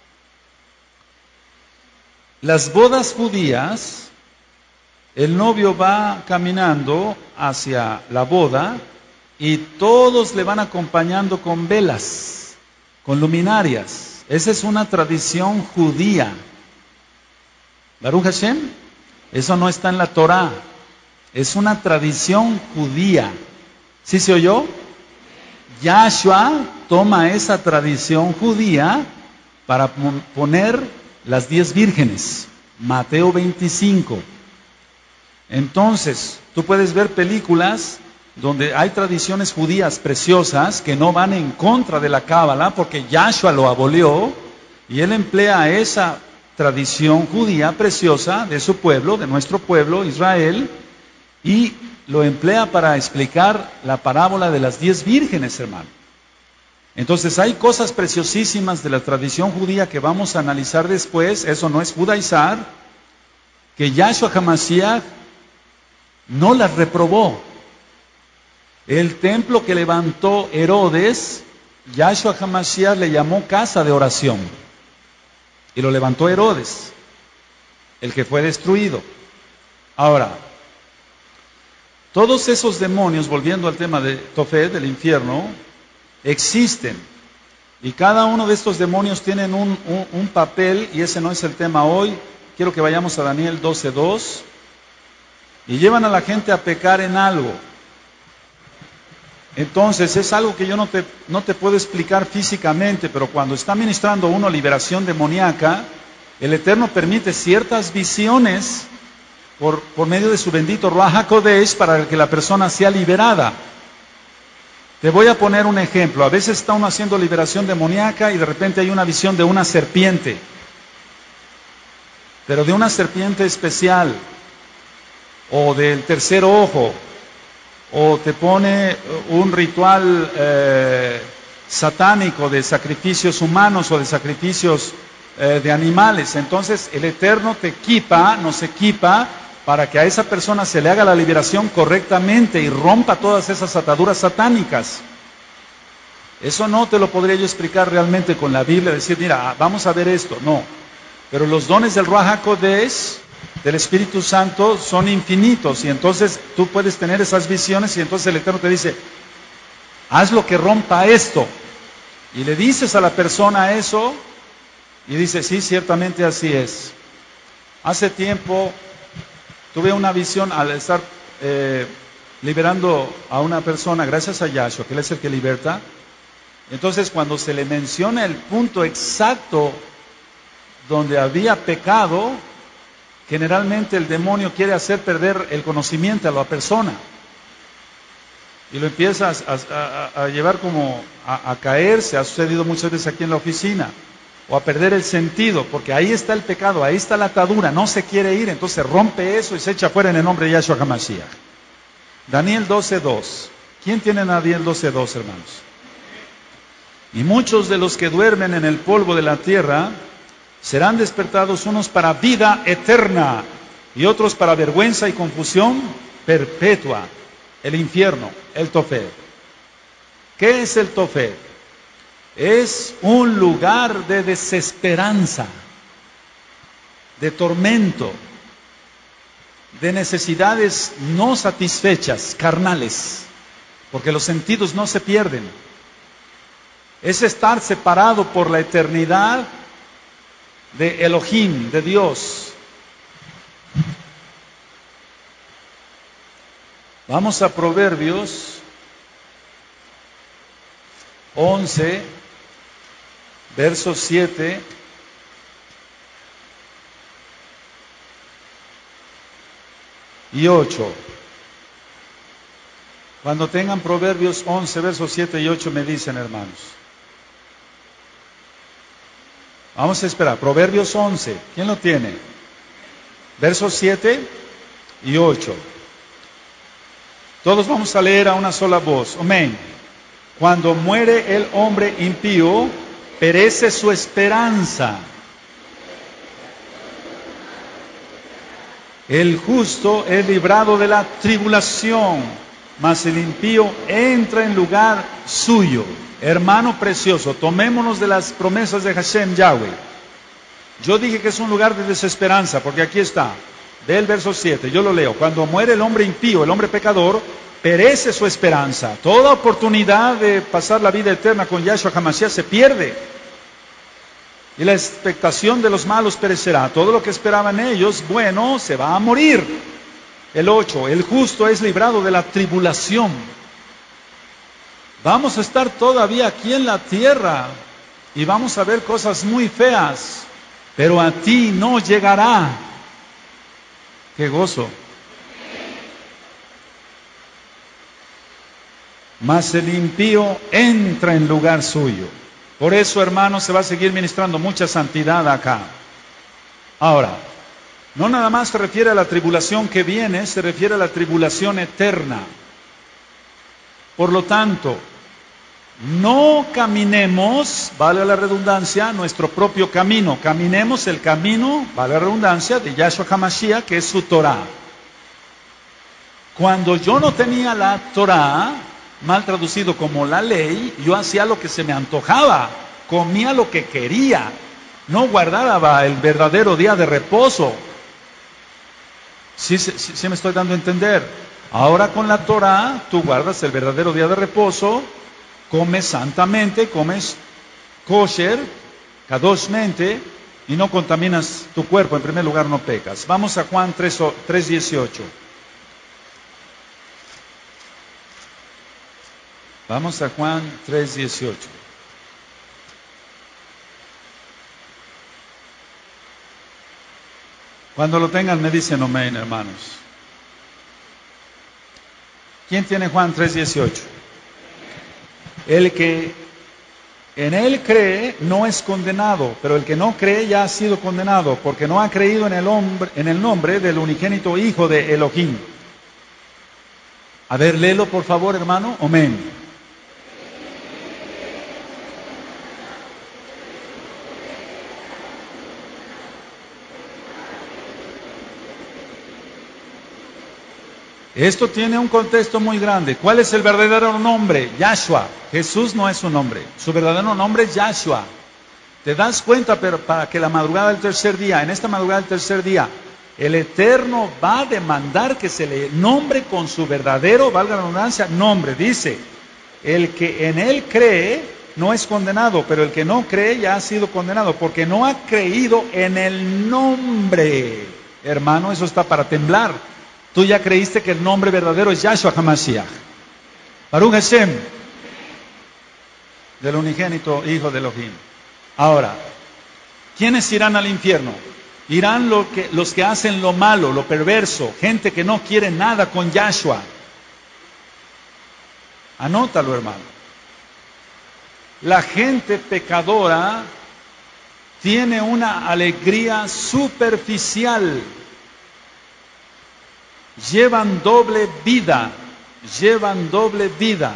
Las bodas judías, el novio va caminando hacia la boda y todos le van acompañando con velas, con luminarias. Esa es una tradición judía. Baruch Hashem, eso no está en la Torah, es una tradición judía. ¿Sí se oyó? Yahshua toma esa tradición judía para poner las 10 vírgenes. Mateo 25. Entonces, tú puedes ver películas donde hay tradiciones judías preciosas que no van en contra de la Cábala porque Yahshua lo abolió y él emplea esa tradición judía preciosa de su pueblo, de nuestro pueblo, Israel, y lo emplea para explicar la parábola de las 10 vírgenes, hermano. Entonces hay cosas preciosísimas de la tradición judía que vamos a analizar después, eso no es judaizar, que Yahshua HaMashiach no las reprobó. El templo que levantó Herodes, Yahshua HaMashiach le llamó casa de oración. Y lo levantó Herodes, el que fue destruido. Ahora, todos esos demonios, volviendo al tema de Tofet, del infierno, existen. Y cada uno de estos demonios tienen un papel, y ese no es el tema hoy. Quiero que vayamos a Daniel 12:2. Y llevan a la gente a pecar en algo. Entonces es algo que yo no te puedo explicar físicamente, pero cuando está ministrando uno liberación demoníaca, el Eterno permite ciertas visiones por medio de su bendito Ruach HaKodesh para que la persona sea liberada. Te voy a poner un ejemplo. A veces está uno haciendo liberación demoníaca y de repente hay una visión de una serpiente, pero de una serpiente especial, o del tercer ojo, o te pone un ritual satánico de sacrificios humanos o de sacrificios de animales. Entonces el Eterno nos equipa para que a esa persona se le haga la liberación correctamente y rompa todas esas ataduras satánicas. Eso no te lo podría yo explicar realmente con la Biblia, decir, mira, vamos a ver esto, no. Pero los dones del Ruach HaKodesh, del Espíritu Santo, son infinitos, y entonces tú puedes tener esas visiones, y entonces el Eterno te dice, haz lo que rompa esto, y le dices a la persona eso, y dice, sí, ciertamente así es. Hace tiempo tuve una visión al estar liberando a una persona, gracias a Yahshua, que Él es el que liberta. Entonces cuando se le menciona el punto exacto donde había pecado, generalmente el demonio quiere hacer perder el conocimiento a la persona. Y lo empieza a llevar como a caerse, ha sucedido muchas veces aquí en la oficina, o a perder el sentido, porque ahí está el pecado, ahí está la atadura, no se quiere ir, entonces rompe eso y se echa fuera en el nombre de Yahshua HaMashiach. Daniel 12:2. ¿Quién tiene Daniel 12:2, hermanos? Y muchos de los que duermen en el polvo de la tierra serán despertados, unos para vida eterna y otros para vergüenza y confusión perpetua. El infierno, el Tofet. ¿Qué es el Tofet? Es un lugar de desesperanza, de tormento, de necesidades no satisfechas, carnales, porque los sentidos no se pierden. Es estar separado por la eternidad de Elohim, de Dios. Vamos a Proverbios 11, versos 7 y 8. Cuando tengan Proverbios 11, versos 7 y 8 me dicen, hermanos. Vamos a esperar. Proverbios 11. ¿Quién lo tiene? Versos 7 y 8. Todos vamos a leer a una sola voz. Amén. Cuando muere el hombre impío, perece su esperanza. El justo es librado de la tribulación, mas el impío entra en lugar suyo. Hermano precioso, tomémonos de las promesas de Hashem Yahweh. Yo dije que es un lugar de desesperanza, porque aquí está. Ve el verso 7, yo lo leo. Cuando muere el hombre impío, el hombre pecador, perece su esperanza. Toda oportunidad de pasar la vida eterna con Yahshua HaMashiach se pierde. Y la expectación de los malos perecerá. Todo lo que esperaban ellos, bueno, se va a morir. El 8, el justo es librado de la tribulación. Vamos a estar todavía aquí en la tierra y vamos a ver cosas muy feas, pero a ti no llegará. ¡Qué gozo! Mas el impío entra en lugar suyo. Por eso, hermanos, se va a seguir ministrando mucha santidad acá. Ahora, no nada más se refiere a la tribulación que viene, se refiere a la tribulación eterna. Por lo tanto, no caminemos, vale la redundancia, nuestro propio camino. Caminemos el camino, vale la redundancia, de Yahshua HaMashiach, que es su Torah. Cuando yo no tenía la Torah, mal traducido como la ley, yo hacía lo que se me antojaba, comía lo que quería, no guardaba el verdadero día de reposo. Sí me estoy dando a entender. Ahora con la Torah, tú guardas el verdadero día de reposo, comes santamente, comes kosher, kadoshmente, y no contaminas tu cuerpo. En primer lugar, no pecas. Vamos a Juan 3:18. Vamos a Juan 3:18. Cuando lo tengan me dicen amén, hermanos. ¿Quién tiene Juan 3:18? El que en él cree no es condenado, pero el que no cree ya ha sido condenado, porque no ha creído en el nombre del unigénito Hijo de Elohim. A ver, léelo por favor, hermano. Amén. Esto tiene un contexto muy grande. ¿Cuál es el verdadero nombre? Yahshua. Jesús no es su nombre. Su verdadero nombre es Yahshua. ¿Te das cuenta? Pero para que la madrugada del tercer día, en esta madrugada del tercer día, el Eterno va a demandar que se le nombre con su verdadero, valga la redundancia, nombre. Dice, el que en él cree no es condenado, pero el que no cree ya ha sido condenado, porque no ha creído en el nombre. Hermano, eso está para temblar. Tú ya creíste que el nombre verdadero es Yahshua HaMashiach. Baruch Hashem, del unigénito Hijo de Elohim. Ahora, ¿quiénes irán al infierno? Irán los que hacen lo malo, lo perverso, gente que no quiere nada con Yahshua. Anótalo, hermano. La gente pecadora tiene una alegría superficial. Llevan doble vida. llevan doble vida.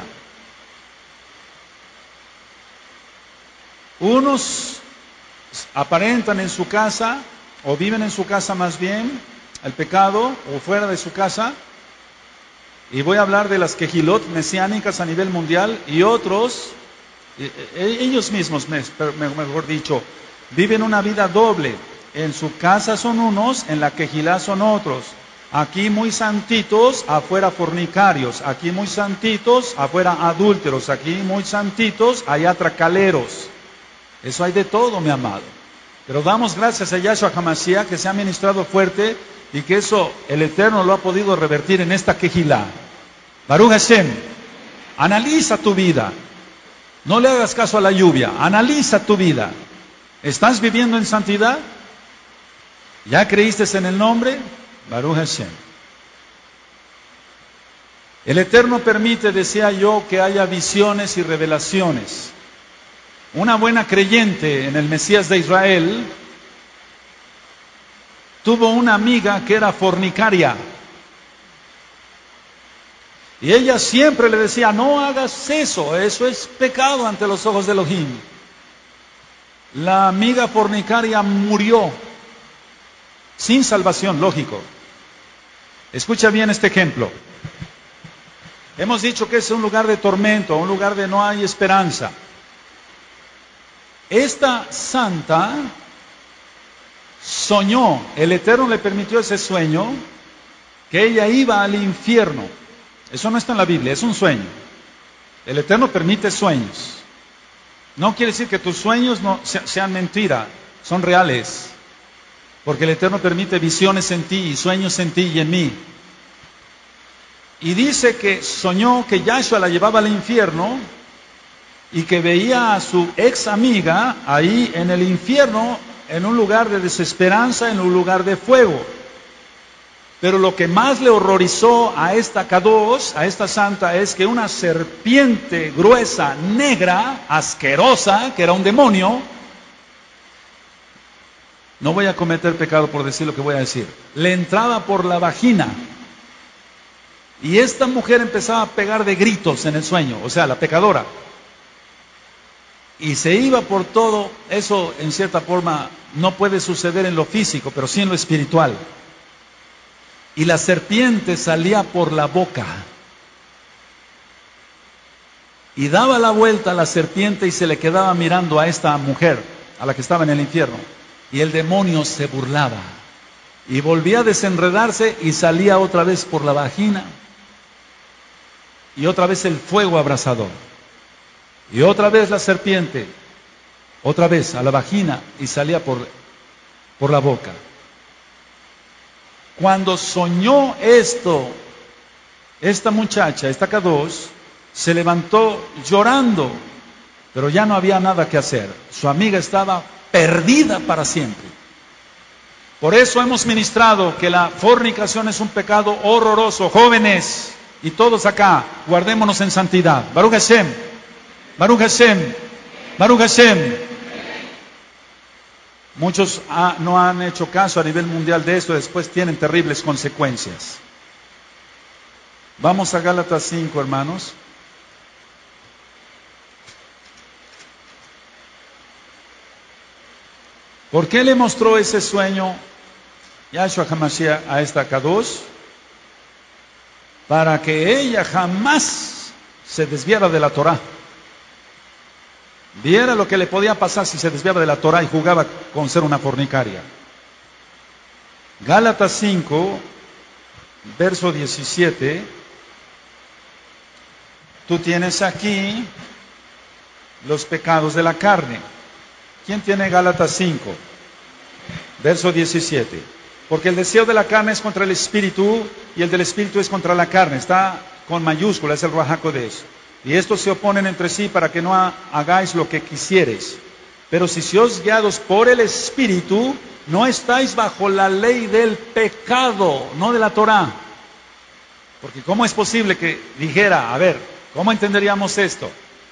Unos aparentan en su casa, o viven en su casa más bien, el pecado, o fuera de su casa. Y voy a hablar de las quejilot mesiánicas a nivel mundial, y otros, ellos mismos, mejor dicho, viven una vida doble. En su casa son unos, en la quejilá son otros. Aquí muy santitos, afuera fornicarios. Aquí muy santitos, afuera adúlteros. Aquí muy santitos, allá tracaleros. Eso hay de todo, mi amado. Pero damos gracias a Yahshua HaMashiach que se ha ministrado fuerte y que eso el Eterno lo ha podido revertir en esta quejilá. Baruch Hashem, analiza tu vida. No le hagas caso a la lluvia, analiza tu vida. ¿Estás viviendo en santidad? ¿Ya creíste en el nombre? Baruch Hashem. El Eterno permite, decía yo, que haya visiones y revelaciones. Una buena creyente en el Mesías de Israel tuvo una amiga que era fornicaria. Y ella siempre le decía, no hagas eso es pecado ante los ojos de Elohim. La amiga fornicaria murió sin salvación, lógico. Escucha bien este ejemplo. Hemos dicho que es un lugar de tormento, un lugar de no hay esperanza. Esta santa soñó, el Eterno le permitió ese sueño, que ella iba al infierno. Eso no está en la Biblia, es un sueño. El Eterno permite sueños. No quiere decir que tus sueños no sean mentira, son reales. Porque el Eterno permite visiones en ti y sueños en ti y en mí. Y dice que soñó que Yahshua la llevaba al infierno y que veía a su ex amiga ahí en el infierno, en un lugar de desesperanza, en un lugar de fuego. Pero lo que más le horrorizó a esta Kadosh, a esta santa, es que una serpiente gruesa, negra, asquerosa, que era un demonio, no voy a cometer pecado por decir lo que voy a decir, le entraba por la vagina. Y esta mujer empezaba a pegar de gritos en el sueño, o sea, la pecadora. Y se iba por todo, eso en cierta forma no puede suceder en lo físico, pero sí en lo espiritual. Y la serpiente salía por la boca. Y daba la vuelta a la serpiente y se le quedaba mirando a esta mujer, a la que estaba en el infierno. Y el demonio se burlaba. Y volvía a desenredarse y salía otra vez por la vagina. Y otra vez el fuego abrasador. Y otra vez la serpiente. Otra vez a la vagina y salía por la boca. Cuando soñó esto, esta muchacha, esta Kadosh, se levantó llorando, pero ya no había nada que hacer. Su amiga estaba perdida para siempre. Por eso hemos ministrado que la fornicación es un pecado horroroso. Jóvenes y todos acá, guardémonos en santidad. Baruch Hashem, Baruch Hashem, Baruch Hashem. Muchos no han hecho caso a nivel mundial de esto, después tienen terribles consecuencias. Vamos a Gálatas 5, hermanos. ¿Por qué le mostró ese sueño Yahshua HaMashiach a esta Kadosh? Para que ella jamás se desviara de la Torah. Viera lo que le podía pasar si se desviaba de la Torah y jugaba con ser una fornicaria. Gálatas 5, verso 17. Tú tienes aquí los pecados de la carne. ¿Quién tiene Gálatas 5? Verso 17. Porque el deseo de la carne es contra el espíritu y el del espíritu es contra la carne. Está con mayúscula, es el Ruach HaKodesh. Y estos se oponen entre sí para que no hagáis lo que quisiereis. Pero si sois guiados por el Espíritu, no estáis bajo la ley del pecado, no de la Torah. Porque ¿cómo es posible que dijera, a ver, ¿cómo entenderíamos esto?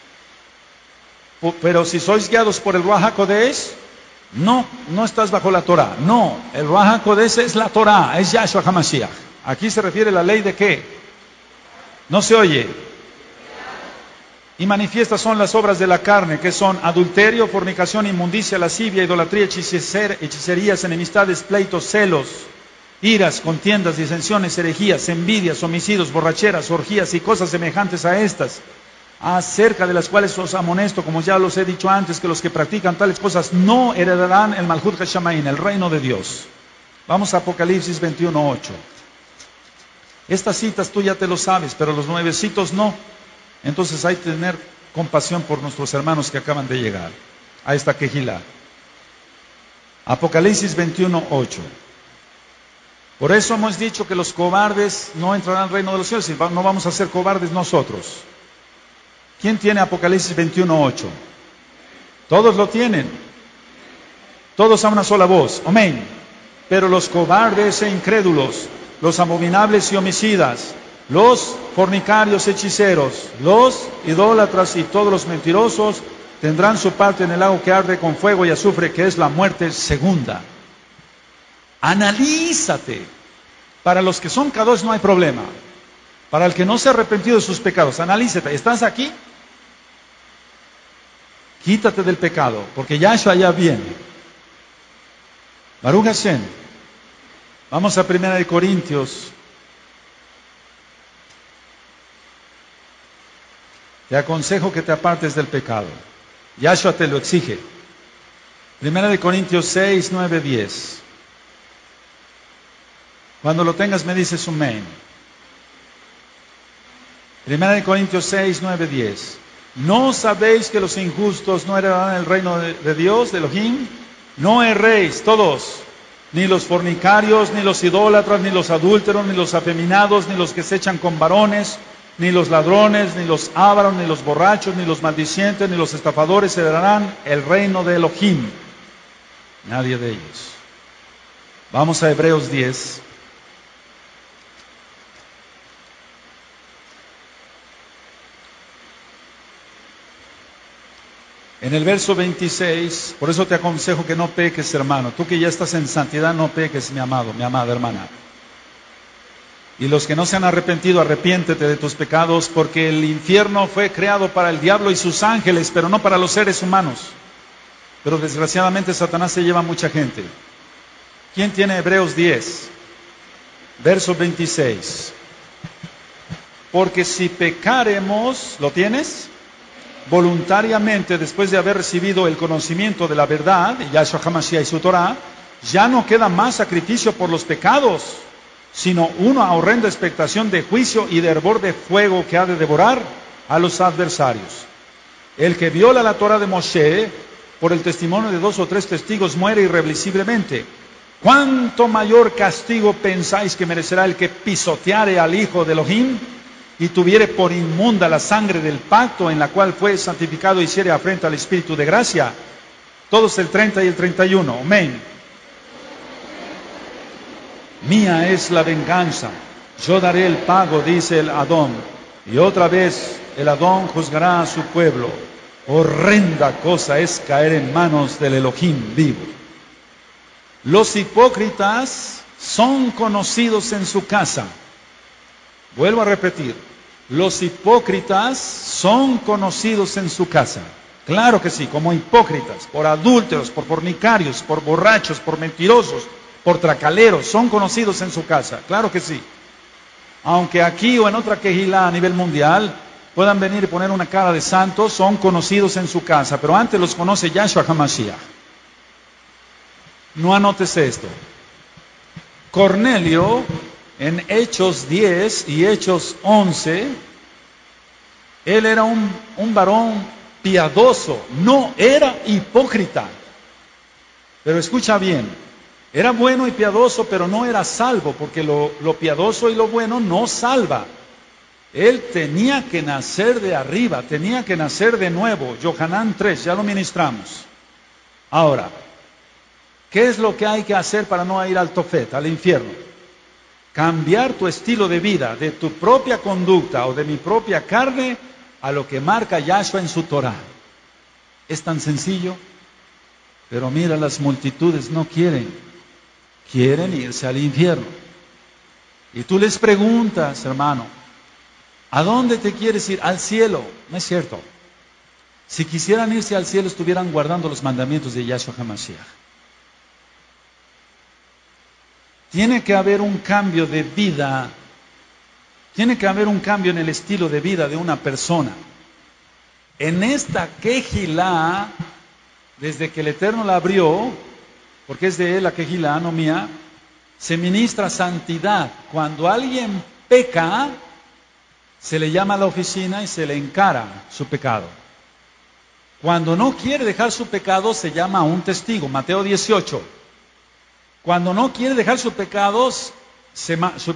Pero si sois guiados por el Ruach HaKodesh, no estás bajo la Torah. No, el Ruach HaKodesh es la Torah, es Yahshua HaMashiach. Aquí se refiere a la ley de ¿qué? No se oye. Y manifiestas son las obras de la carne, que son adulterio, fornicación, inmundicia, lascivia, idolatría, hechicerías, enemistades, pleitos, celos, iras, contiendas, disensiones, herejías, envidias, homicidios, borracheras, orgías y cosas semejantes a estas, acerca de las cuales os amonesto, como ya los he dicho antes, que los que practican tales cosas no heredarán el Malhut Hashamain, el reino de Dios. Vamos a Apocalipsis 21:8. Estas citas tú ya te lo sabes, pero los nuevecitos no. Entonces hay que tener compasión por nuestros hermanos que acaban de llegar a esta quejilá. Apocalipsis 21:8. Por eso hemos dicho que los cobardes no entrarán al reino de los cielos, y no vamos a ser cobardes nosotros. ¿Quién tiene Apocalipsis 21:8? Todos lo tienen. Todos a una sola voz. Amén. Pero los cobardes e incrédulos, los abominables y homicidas, los fornicarios, hechiceros, los idólatras y todos los mentirosos tendrán su parte en el lago que arde con fuego y azufre, que es la muerte segunda. Analízate. Para los que son kadosh no hay problema. Para el que no se ha arrepentido de sus pecados, analízate. ¿Estás aquí? Quítate del pecado, porque Yahshua ya viene. Baruch Hashem. Vamos a 1 Corintios. Te aconsejo que te apartes del pecado. Yahshua te lo exige. 1 Corintios 6, 9, 10. Cuando lo tengas me dices amén. 1 Corintios 6, 9, 10. ¿No sabéis que los injustos no heredarán el reino de Dios, de Elohim? No erréis todos, ni los fornicarios, ni los idólatras, ni los adúlteros, ni los afeminados, ni los que se echan con varones, ni los ladrones, ni los ávaros, ni los borrachos, ni los maldicientes, ni los estafadores heredarán el reino de Elohim. Nadie de ellos. Vamos a Hebreos 10. En el verso 26, por eso te aconsejo que no peques, hermano. Tú que ya estás en santidad, no peques, mi amado, mi amada hermana. Y los que no se han arrepentido, arrepiéntete de tus pecados, porque el infierno fue creado para el diablo y sus ángeles, pero no para los seres humanos. Pero desgraciadamente Satanás se lleva a mucha gente. ¿Quién tiene Hebreos 10? Verso 26. Porque si pecaremos, ¿lo tienes? Voluntariamente, después de haber recibido el conocimiento de la verdad, Yahshua HaMashiach y su Torah, ya no queda más sacrificio por los pecados, sino una horrenda expectación de juicio y de hervor de fuego que ha de devorar a los adversarios. El que viola la Torah de Moshe, por el testimonio de 2 o 3 testigos, muere irreversiblemente. ¿Cuánto mayor castigo pensáis que merecerá el que pisoteare al Hijo de Elohim y tuviere por inmunda la sangre del pacto en la cual fue santificado y hiciere afrenta al Espíritu de gracia? Todos el 30 y el 31. Amén. Mía es la venganza, yo daré el pago, dice el Adón. Y otra vez el Adón juzgará a su pueblo. Horrenda cosa es caer en manos del Elohim vivo. Los hipócritas son conocidos en su casa. Vuelvo a repetir, los hipócritas son conocidos en su casa. Claro que sí, como hipócritas, por adúlteros, por fornicarios, por borrachos, por mentirosos, por tracaleros, son conocidos en su casa. Claro que sí. Aunque aquí o en otra quejilá a nivel mundial puedan venir y poner una cara de santos, son conocidos en su casa, pero antes los conoce Yahshua HaMashiach. No anotes esto. Cornelio, en Hechos 10 y Hechos 11, él era un varón piadoso, no era hipócrita. Pero escucha bien, era bueno y piadoso, pero no era salvo, porque lo piadoso y lo bueno no salva. Él tenía que nacer de arriba, tenía que nacer de nuevo. Yohanan 3, ya lo ministramos. Ahora, ¿qué es lo que hay que hacer para no ir al Tofet, al infierno? Cambiar tu estilo de vida, de tu propia conducta o de mi propia carne, a lo que marca Yahshua en su Torah. Es tan sencillo, pero mira, las multitudes no quieren irse al infierno. Y tú les preguntas, hermano, ¿A dónde te quieres ir? Al cielo. No es cierto. Si quisieran irse al cielo, estuvieran guardando los mandamientos de Yahshua HaMashiach. Tiene que haber un cambio de vida. Tiene que haber un cambio en el estilo de vida de una persona. En esta Kehilá, desde que el Eterno la abrió, porque es de él la Kehilá, no mía, se ministra santidad. Cuando alguien peca, se le llama a la oficina y se le encara su pecado. Cuando no quiere dejar su pecado, se llama a un testigo. Mateo 18. Cuando no quiere dejar sus pecados se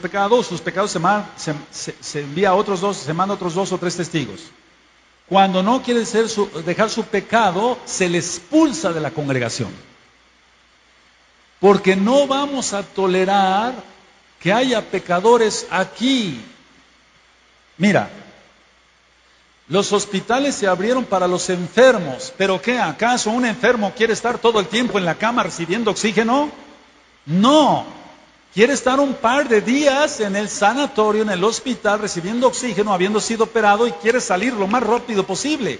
envía a otros dos, se manda a otros 2 o 3 testigos. Cuando no quiere dejar su pecado, se le expulsa de la congregación. Porque no vamos a tolerar que haya pecadores aquí. Mira, los hospitales se abrieron para los enfermos, pero ¿qué? ¿Acaso un enfermo quiere estar todo el tiempo en la cama recibiendo oxígeno? No, quiere estar un par de días en el sanatorio, en el hospital, recibiendo oxígeno, habiendo sido operado y quiere salir lo más rápido posible.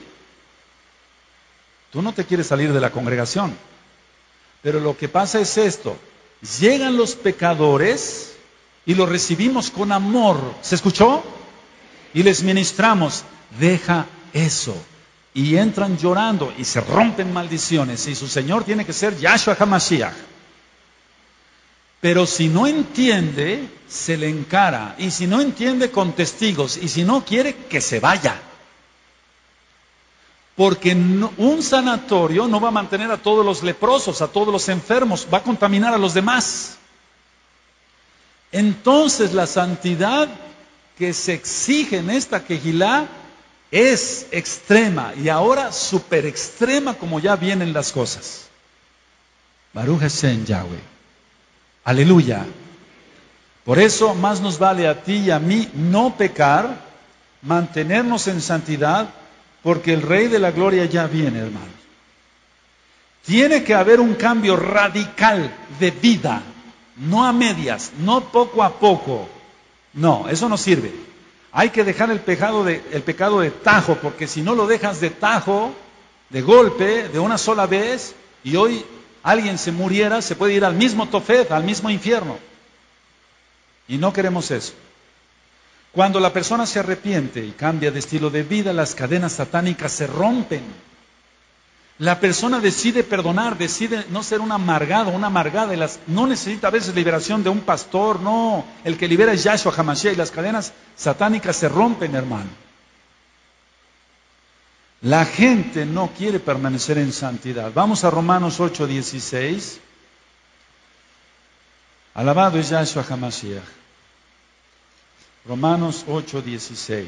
Tú no te quieres salir de la congregación, pero lo que pasa es esto, llegan los pecadores y los recibimos con amor, ¿se escuchó? Y les ministramos, deja eso. Y entran llorando y se rompen maldiciones. Y su Señor tiene que ser Yahshua HaMashiach. Pero si no entiende, se le encara. Y si no entiende, con testigos. Y si no quiere, que se vaya. Porque un sanatorio no va a mantener a todos los leprosos, a todos los enfermos. Va a contaminar a los demás. Entonces la santidad que se exige en esta Kehilá es extrema y ahora super extrema como ya vienen las cosas. Baruch Hashem Yahweh. Aleluya. Por eso más nos vale a ti y a mí no pecar, mantenernos en santidad, porque el Rey de la Gloria ya viene, hermanos. Tiene que haber un cambio radical de vida, no a medias, no poco a poco. No, eso no sirve. Hay que dejar el pecado de tajo, porque si no lo dejas de tajo, de golpe, de una sola vez, y hoy alguien se muriera, se puede ir al mismo Tofet, al mismo infierno. Y no queremos eso. Cuando la persona se arrepiente y cambia de estilo de vida, las cadenas satánicas se rompen. La persona decide perdonar, decide no ser un amargado, una amargada. No necesita a veces liberación de un pastor, no. El que libera es Yahshua HaMashiach y las cadenas satánicas se rompen, hermano. La gente no quiere permanecer en santidad. Vamos a Romanos 8:16. Alabado es Yahshua HaMashiach. Romanos 8:16.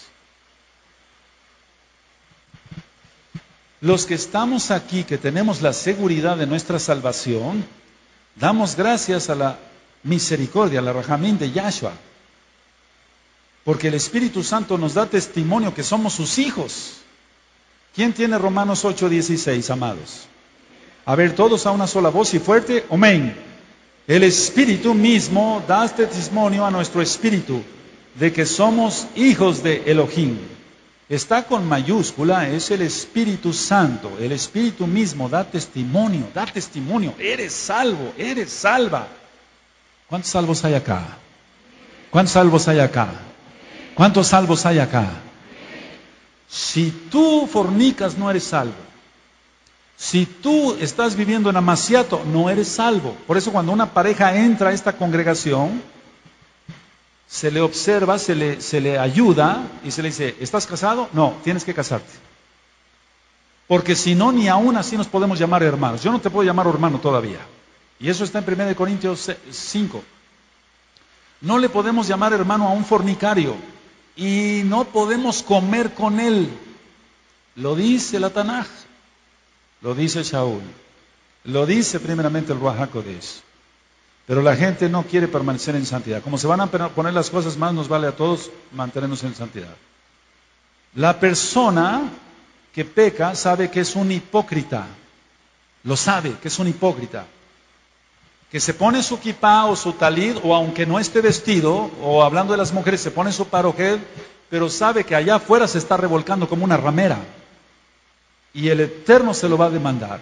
Los que estamos aquí, que tenemos la seguridad de nuestra salvación, damos gracias a la misericordia, a la rajamín de Yahshua. Porque el Espíritu Santo nos da testimonio que somos sus hijos. ¿Quién tiene Romanos 8:16, amados? A ver, todos a una sola voz y fuerte, amén. El Espíritu mismo da testimonio a nuestro espíritu de que somos hijos de Elohim. Está con mayúscula, es el Espíritu Santo. El Espíritu mismo da testimonio. Eres salvo, eres salva. ¿Cuántos salvos hay acá? ¿Cuántos salvos hay acá? ¿Cuántos salvos hay acá? Si tú fornicas, no eres salvo. Si tú estás viviendo en amaciato, no eres salvo. Por eso cuando una pareja entra a esta congregación, se le observa, se le ayuda y se le dice, ¿estás casado? No, tienes que casarte. Porque si no, ni aún así nos podemos llamar hermanos. Yo no te puedo llamar hermano todavía. Y eso está en 1 Corintios 5. No le podemos llamar hermano a un fornicario. Y no podemos comer con él. Lo dice la Tanaj. Lo dice Shaul. Lo dice primeramente el Ruach HaKodesh. Pero la gente no quiere permanecer en santidad. Como se van a poner las cosas más, nos vale a todos mantenernos en santidad. La persona que peca sabe que es un hipócrita. Lo sabe, que es un hipócrita. que se pone su kipá o su talid, o aunque no esté vestido, o hablando de las mujeres, se pone su parojed, pero sabe que allá afuera se está revolcando como una ramera, y el Eterno se lo va a demandar.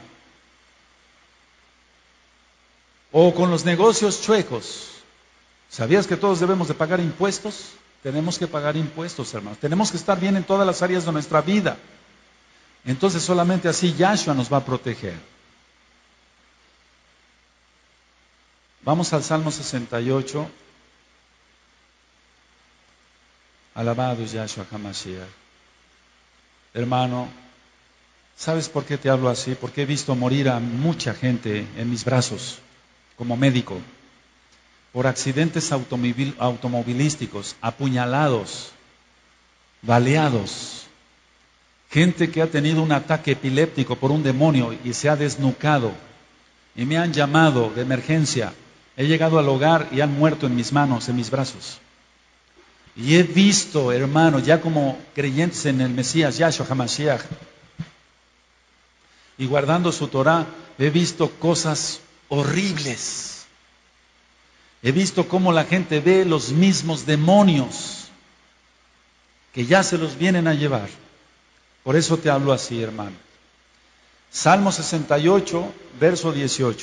O con los negocios chuecos. ¿Sabías que todos debemos de pagar impuestos? Tenemos que pagar impuestos, hermanos. Tenemos que estar bien en todas las áreas de nuestra vida. Entonces solamente así Yahshua nos va a proteger. Vamos al Salmo 68. Alabado es Yahshua HaMashiach. Hermano, ¿sabes por qué te hablo así? Porque he visto morir a mucha gente en mis brazos como médico por accidentes automovilísticos, apuñalados, baleados. Gente que ha tenido un ataque epiléptico por un demonio y se ha desnucado. Y me han llamado de emergencia. He llegado al hogar y han muerto en mis manos, en mis brazos. Y he visto, hermano, ya como creyentes en el Mesías, Yahshua HaMashiach, y guardando su Torah, he visto cosas horribles. He visto cómo la gente ve los mismos demonios que ya se los vienen a llevar. Por eso te hablo así, hermano. Salmo 68, verso 18.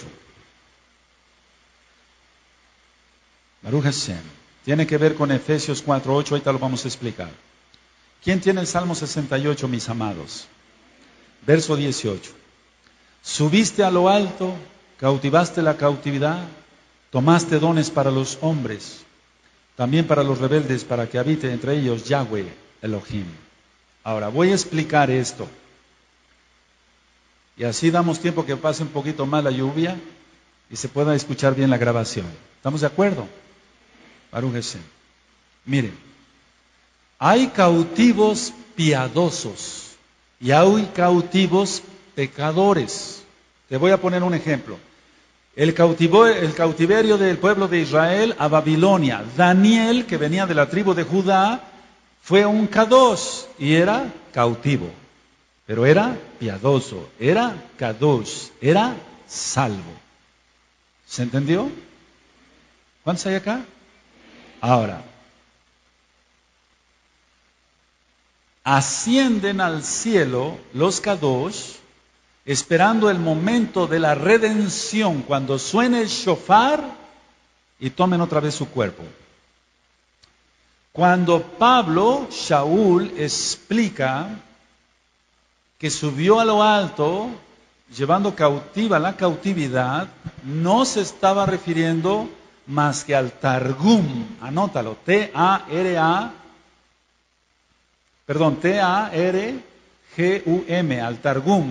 Baruch Hashem. Tiene que ver con Efesios 4:8, ahorita lo vamos a explicar. ¿Quién tiene el Salmo 68, mis amados? Verso 18. Subiste a lo alto, cautivaste la cautividad, tomaste dones para los hombres, también para los rebeldes, para que habite entre ellos Yahweh Elohim. Ahora, voy a explicar esto. Y así damos tiempo que pase un poquito más la lluvia y se pueda escuchar bien la grabación. ¿Estamos de acuerdo? Baruch Hashem. Miren, hay cautivos piadosos y hay cautivos pecadores. Te voy a poner un ejemplo. El cautiverio del pueblo de Israel a Babilonia. Daniel, que venía de la tribu de Judá, fue un kadosh y era cautivo. Pero era piadoso, era kadosh, era salvo. ¿Se entendió? ¿Cuántos hay acá? Ahora, ascienden al cielo los kadosh, esperando el momento de la redención, cuando suene el shofar y tomen otra vez su cuerpo. Cuando Pablo, Shaul, explica que subió a lo alto, llevando cautiva la cautividad, no se estaba refiriendo más que al Targum. Anótalo, T-A-R-G-U-M, al Targum.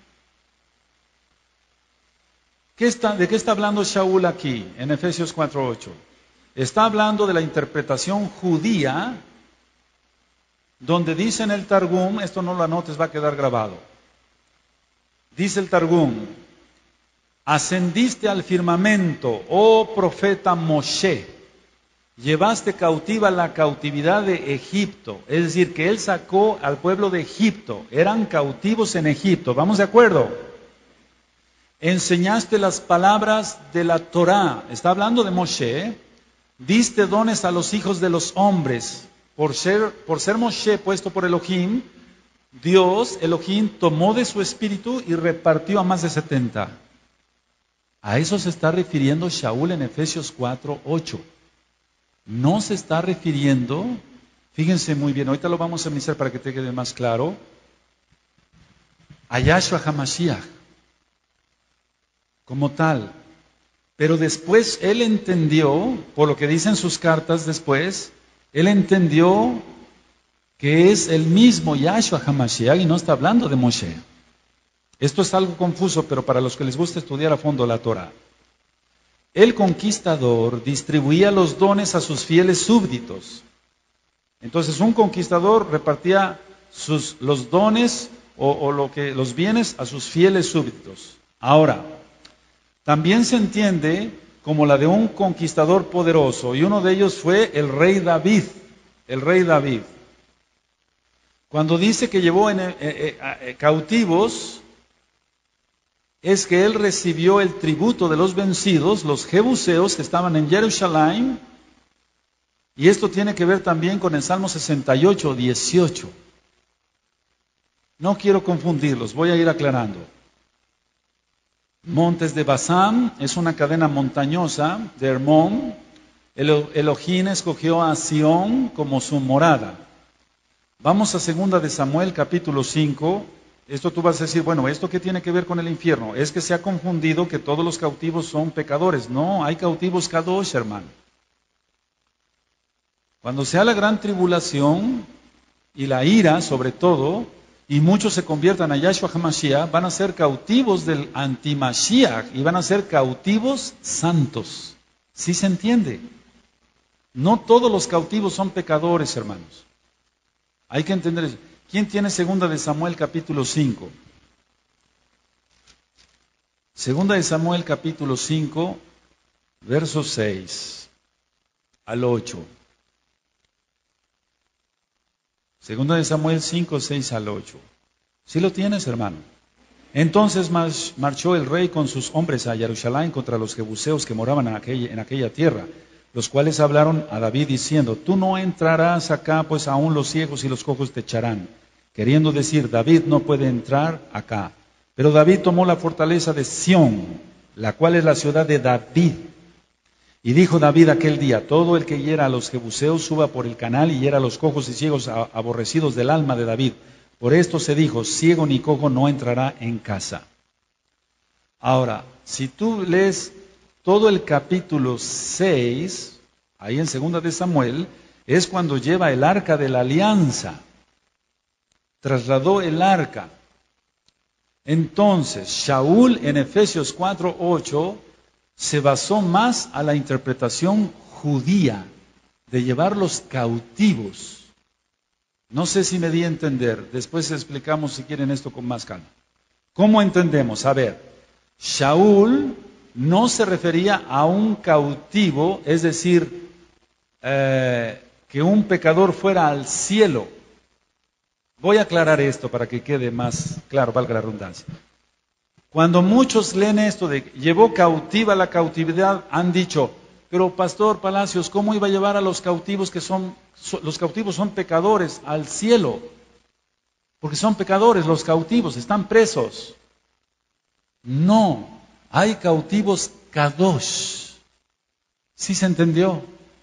¿De qué está hablando Shaul aquí, en Efesios 4:8? Está hablando de la interpretación judía, donde dice en el Targum, esto no lo anotes, va a quedar grabado. Dice el Targum: ascendiste al firmamento, oh profeta Moshe, llevaste cautiva la cautividad de Egipto. Es decir, que él sacó al pueblo de Egipto, eran cautivos en Egipto, ¿vamos de acuerdo? Enseñaste las palabras de la Torá, está hablando de Moshe. Diste dones a los hijos de los hombres. Por ser Moshe puesto por Elohim, Dios, Elohim, tomó de su espíritu y repartió a más de 70. A eso se está refiriendo Shaul en Efesios 4:8. No se está refiriendo, fíjense muy bien, ahorita lo vamos a iniciar para que te quede más claro, a Yahshua HaMashiach como tal. Pero después él entendió, por lo que dicen sus cartas después, él entendió que es el mismo Yahshua HaMashiach y no está hablando de Moshe. Esto es algo confuso, pero para los que les gusta estudiar a fondo la Torah. El conquistador distribuía los dones a sus fieles súbditos. Entonces un conquistador repartía los dones los bienes a sus fieles súbditos. Ahora, también se entiende como la de un conquistador poderoso, y uno de ellos fue el rey David. El rey David. Cuando dice que llevó cautivos, es que él recibió el tributo de los vencidos, los jebuseos que estaban en Jerusalén, y esto tiene que ver también con el Salmo 68, 18. No quiero confundirlos, voy a ir aclarando. Montes de Basán es una cadena montañosa de Hermón. Elohim escogió a Sión como su morada. Vamos a 2 de Samuel capítulo 5. Esto tú vas a decir, bueno, ¿esto qué tiene que ver con el infierno? Es que se ha confundido que todos los cautivos son pecadores. No, hay cautivos kadosh, hermano. Cuando sea la gran tribulación y la ira sobre todo, y muchos se conviertan a Yahshua HaMashiach, van a ser cautivos del anti-Mashiach y van a ser cautivos santos. ¿Sí se entiende? No todos los cautivos son pecadores, hermanos. Hay que entender eso. ¿Quién tiene 2 de Samuel capítulo 5? 2 de Samuel capítulo 5, versos 6 al 8. 2 de Samuel 5, 6 al 8. ¿Sí lo tienes, hermano? Entonces marchó el rey con sus hombres a Jerusalén contra los jebuseos que moraban en aquella tierra, los cuales hablaron a David diciendo, tú no entrarás acá, pues aún los ciegos y los cojos te echarán. Queriendo decir, David no puede entrar acá. Pero David tomó la fortaleza de Sión, la cual es la ciudad de David. Y dijo David aquel día, todo el que hiera a los jebuseos suba por el canal y hiera a los cojos y ciegos aborrecidos del alma de David. Por esto se dijo, ciego ni cojo no entrará en casa. Ahora, si tú lees todo el capítulo 6, ahí en 2 de Samuel, es cuando lleva el arca de la alianza. Trasladó el arca. Entonces, Shaul en Efesios 4:8 se basó más a la interpretación judía de llevarlos cautivos. No sé si me di a entender. Después explicamos si quieren esto con más calma. ¿Cómo entendemos? A ver, Shaul no se refería a un cautivo, es decir, que un pecador fuera al cielo. Voy a aclarar esto para que quede más claro, valga la redundancia. Cuando muchos leen esto de llevó cautiva la cautividad, han dicho, pero Pastor Palacios, ¿cómo iba a llevar a los cautivos los cautivos son pecadores al cielo? Porque son pecadores, los cautivos, están presos. No, hay cautivos kadosh. ¿Sí se entendió?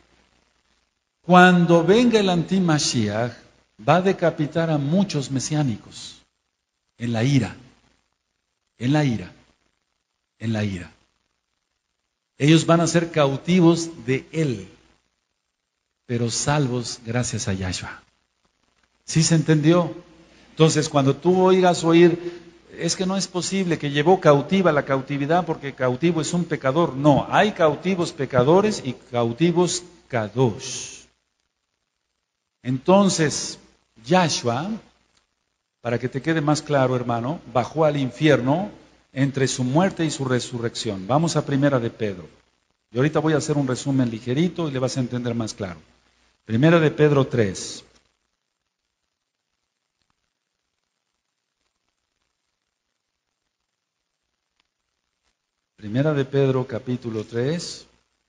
Cuando venga el anti-Mashiach, va a decapitar a muchos mesiánicos en la ira. En la ira. En la ira. Ellos van a ser cautivos de Él, pero salvos gracias a Yahshua. ¿Sí se entendió? Entonces, cuando tú oigas oír, es que no es posible que llevó cautiva la cautividad porque cautivo es un pecador. No, hay cautivos pecadores y cautivos kadosh. Entonces, Yahshua, para que te quede más claro, hermano, bajó al infierno entre su muerte y su resurrección. Vamos a 1 de Pedro. Y ahorita voy a hacer un resumen ligerito y le vas a entender más claro. 1 de Pedro 3. Primera de Pedro capítulo 3.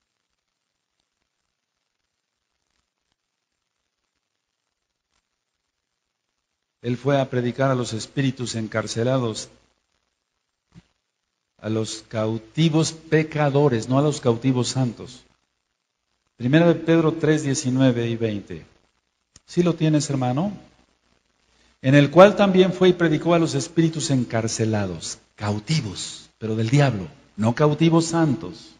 Él fue a predicar a los espíritus encarcelados, a los cautivos pecadores, no a los cautivos santos. Primera de Pedro 3, 19 y 20. ¿Sí lo tienes, hermano? En el cual también fue y predicó a los espíritus encarcelados, cautivos, pero del diablo, no cautivos santos.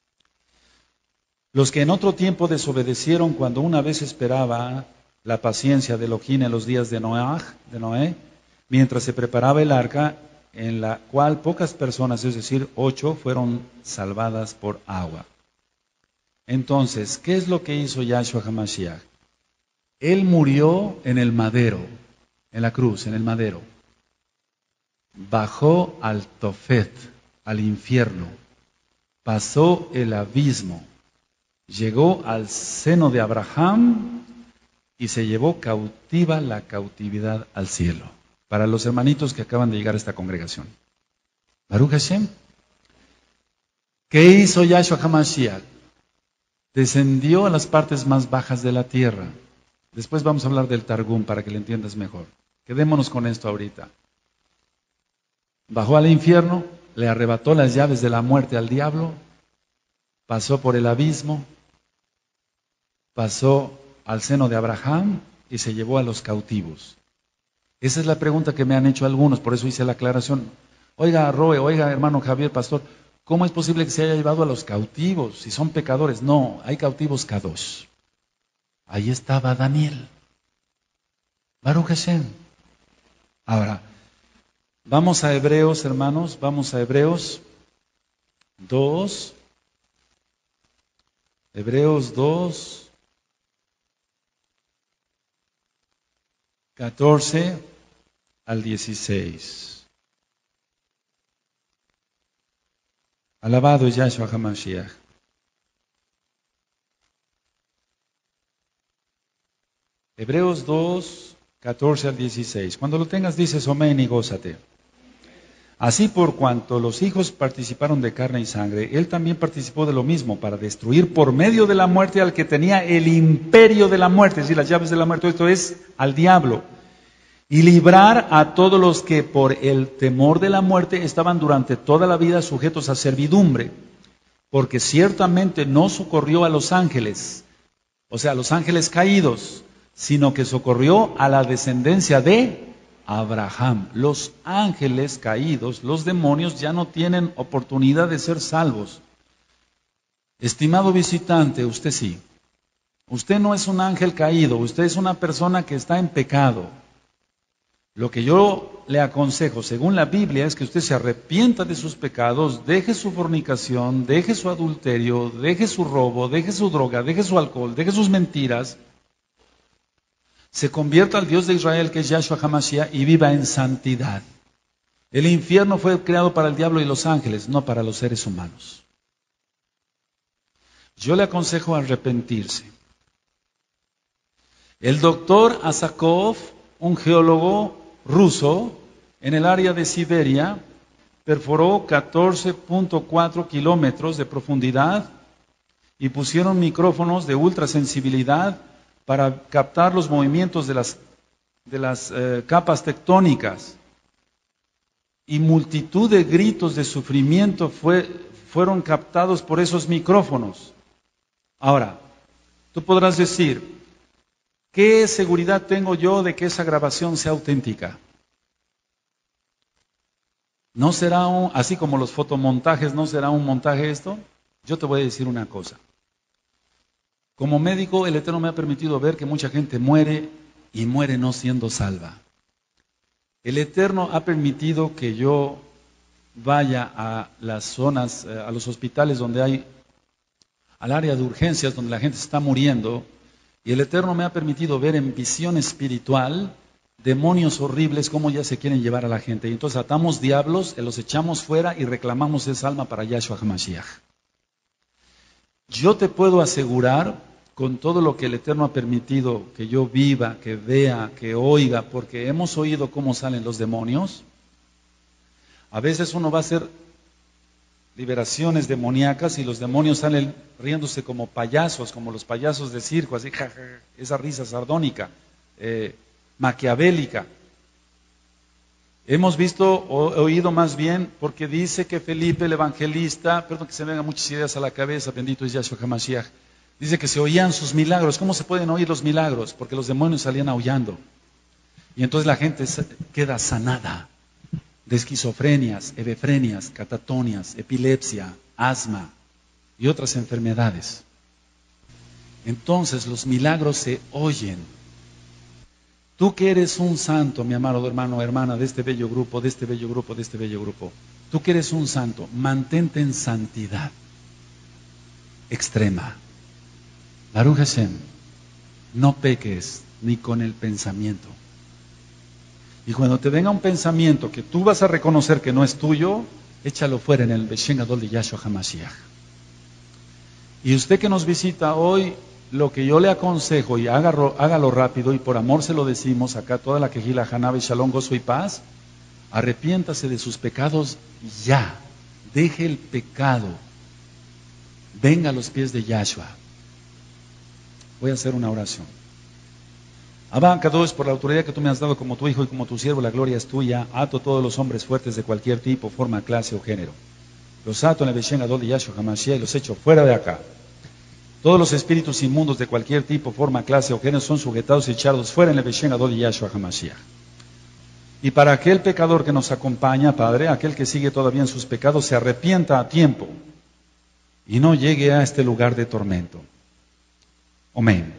Los que en otro tiempo desobedecieron cuando una vez esperaba la paciencia de Elohim en los días de Noé, mientras se preparaba el arca, en la cual pocas personas, es decir, 8, fueron salvadas por agua. Entonces, ¿qué es lo que hizo Yahshua HaMashiach? Él murió en el madero, en la cruz, en el madero. Bajó al Tofet, al infierno. Pasó el abismo. Llegó al seno de Abraham y se llevó cautiva la cautividad al cielo. Para los hermanitos que acaban de llegar a esta congregación. Baruch Hashem. ¿Qué hizo Yahshua HaMashiach? Descendió a las partes más bajas de la tierra. Después vamos a hablar del Targum para que lo entiendas mejor. Quedémonos con esto ahorita. Bajó al infierno, le arrebató las llaves de la muerte al diablo, pasó por el abismo, pasó al seno de Abraham y se llevó a los cautivos. Esa es la pregunta que me han hecho algunos, por eso hice la aclaración. Oiga, Roe, oiga, hermano Javier, pastor, ¿cómo es posible que se haya llevado a los cautivos si son pecadores? No, hay cautivos kadosh. Ahí estaba Daniel. Baruch Hashem. Ahora, vamos a Hebreos, hermanos, vamos a Hebreos 2. Hebreos 2, 14 al 16. Alabado es Yahshua HaMashiach. Hebreos 2, 14 al 16. Cuando lo tengas dices amén y gózate. Así por cuanto los hijos participaron de carne y sangre, él también participó de lo mismo para destruir por medio de la muerte al que tenía el imperio de la muerte, es decir, las llaves de la muerte, esto es al diablo, y librar a todos los que por el temor de la muerte estaban durante toda la vida sujetos a servidumbre, porque ciertamente no socorrió a los ángeles, o sea, a los ángeles caídos, sino que socorrió a la descendencia de Abraham. Los ángeles caídos, los demonios, ya no tienen oportunidad de ser salvos. Estimado visitante, usted sí. Usted no es un ángel caído, usted es una persona que está en pecado. Lo que yo le aconsejo, según la Biblia, es que usted se arrepienta de sus pecados, deje su fornicación, deje su adulterio, deje su robo, deje su droga, deje su alcohol, deje sus mentiras, se convierta al Dios de Israel, que es Yahshua HaMashiach, y viva en santidad. El infierno fue creado para el diablo y los ángeles, no para los seres humanos. Yo le aconsejo arrepentirse. El doctor Asakov, un geólogo ruso, en el área de Siberia, perforó 14.4 kilómetros de profundidad y pusieron micrófonos de ultrasensibilidad para captar los movimientos de las capas tectónicas. Y multitud de gritos de sufrimiento fueron captados por esos micrófonos. Ahora, tú podrás decir, ¿qué seguridad tengo yo de que esa grabación sea auténtica? ¿No será así como los fotomontajes, no será un montaje esto? Yo te voy a decir una cosa. Como médico, el Eterno me ha permitido ver que mucha gente muere y muere no siendo salva. El Eterno ha permitido que yo vaya a las zonas, a los hospitales donde hay, al área de urgencias donde la gente está muriendo, y el Eterno me ha permitido ver en visión espiritual demonios horribles cómo ya se quieren llevar a la gente. Y entonces atamos diablos, los echamos fuera y reclamamos esa alma para Yahshua HaMashiach. Yo te puedo asegurar, con todo lo que el Eterno ha permitido que yo viva, que vea, que oiga, porque hemos oído cómo salen los demonios. A veces uno va a hacer liberaciones demoníacas y los demonios salen riéndose como payasos, como los payasos de circo, así, esa risa sardónica, maquiavélica. Hemos visto, oído más bien, porque dice que Felipe el evangelista, perdón que se me vengan muchas ideas a la cabeza, bendito es Yahshua HaMashiach, dice que se oían sus milagros. ¿Cómo se pueden oír los milagros? Porque los demonios salían aullando. Y entonces la gente queda sanada de esquizofrenias, hebefrenias, catatonias, epilepsia, asma y otras enfermedades. Entonces los milagros se oyen. Tú que eres un santo, mi amado hermano o hermana de este bello grupo, de este bello grupo, de este bello grupo, tú que eres un santo, mantente en santidad extrema. Baruch Hashem, no peques ni con el pensamiento. Y cuando te venga un pensamiento que tú vas a reconocer que no es tuyo, échalo fuera en el Beshen Gadol de Yahshua HaMashiach. Y usted que nos visita hoy, lo que yo le aconsejo, y hágalo rápido, y por amor se lo decimos acá, toda la Quejila, Hanabe, Shalom, gozo y paz, Arrepiéntase de sus pecados ya. Deje el pecado. Venga a los pies de Yahshua. Voy a hacer una oración. Abba Kadosh, por la autoridad que tú me has dado como tu hijo y como tu siervo, la gloria es tuya. Ato todos los hombres fuertes de cualquier tipo, forma, clase o género. Los ato en el Beshen Gadol de Yahshua HaMashiach y los echo fuera de acá. Todos los espíritus inmundos de cualquier tipo, forma, clase o género son sujetados y echados fuera en el Beshen Gadol de Yahshua HaMashiach. Y para aquel pecador que nos acompaña, Padre, aquel que sigue todavía en sus pecados, se arrepienta a tiempo y no llegue a este lugar de tormento. Amén.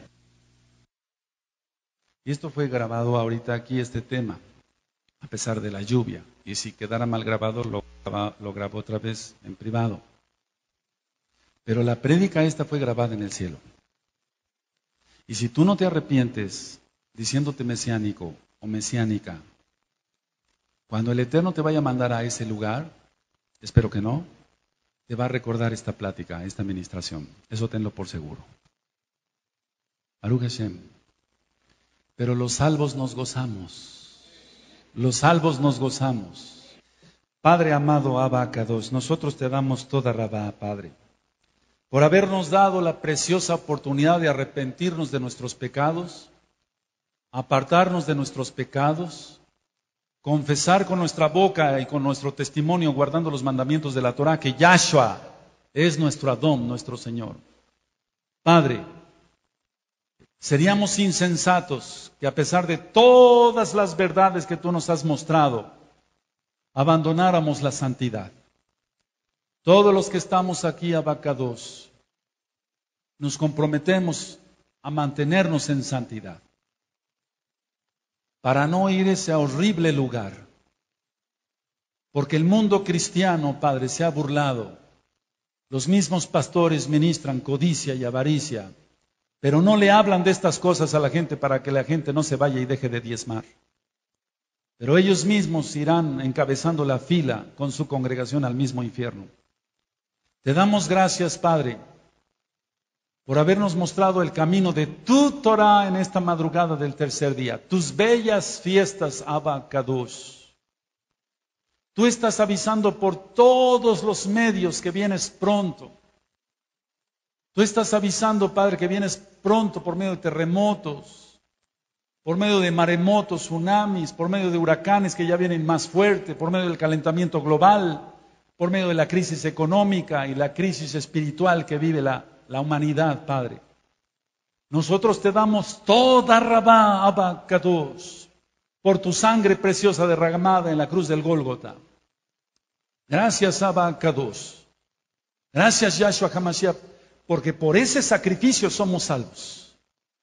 Y esto fue grabado ahorita aquí, este tema, a pesar de la lluvia. Y si quedara mal grabado, lo grabo otra vez en privado. Pero la prédica esta fue grabada en el cielo. Y si tú no te arrepientes diciéndote mesiánico o mesiánica, cuando el Eterno te vaya a mandar a ese lugar, espero que no, te va a recordar esta plática, esta administración. Eso tenlo por seguro. Baruch Hashem. Pero los salvos nos gozamos. Los salvos nos gozamos. Padre amado Abba Kadosh, nosotros te damos toda rabá, Padre, por habernos dado la preciosa oportunidad de arrepentirnos de nuestros pecados, apartarnos de nuestros pecados, confesar con nuestra boca y con nuestro testimonio, guardando los mandamientos de la Torah, que Yahshua es nuestro Adón, nuestro Señor. Padre, seríamos insensatos que a pesar de todas las verdades que tú nos has mostrado, abandonáramos la santidad. Todos los que estamos aquí, Abacados, nos comprometemos a mantenernos en santidad, para no ir a ese horrible lugar. Porque el mundo cristiano, Padre, se ha burlado. Los mismos pastores ministran codicia y avaricia, pero no le hablan de estas cosas a la gente para que la gente no se vaya y deje de diezmar. Pero ellos mismos irán encabezando la fila con su congregación al mismo infierno. Te damos gracias, Padre, por habernos mostrado el camino de tu Torah en esta madrugada del tercer día. Tus bellas fiestas, Abba Kadosh. Tú estás avisando por todos los medios que vienes pronto. Tú estás avisando, Padre, que vienes pronto por medio de terremotos, por medio de maremotos, tsunamis, por medio de huracanes que ya vienen más fuertes, por medio del calentamiento global, por medio de la crisis económica y la crisis espiritual que vive la humanidad, Padre. Nosotros te damos toda rabá, Abba Kadosh, por tu sangre preciosa derramada en la cruz del Gólgota. Gracias, Abba Kadosh. Gracias, Yahshua HaMashiach, porque por ese sacrificio somos salvos.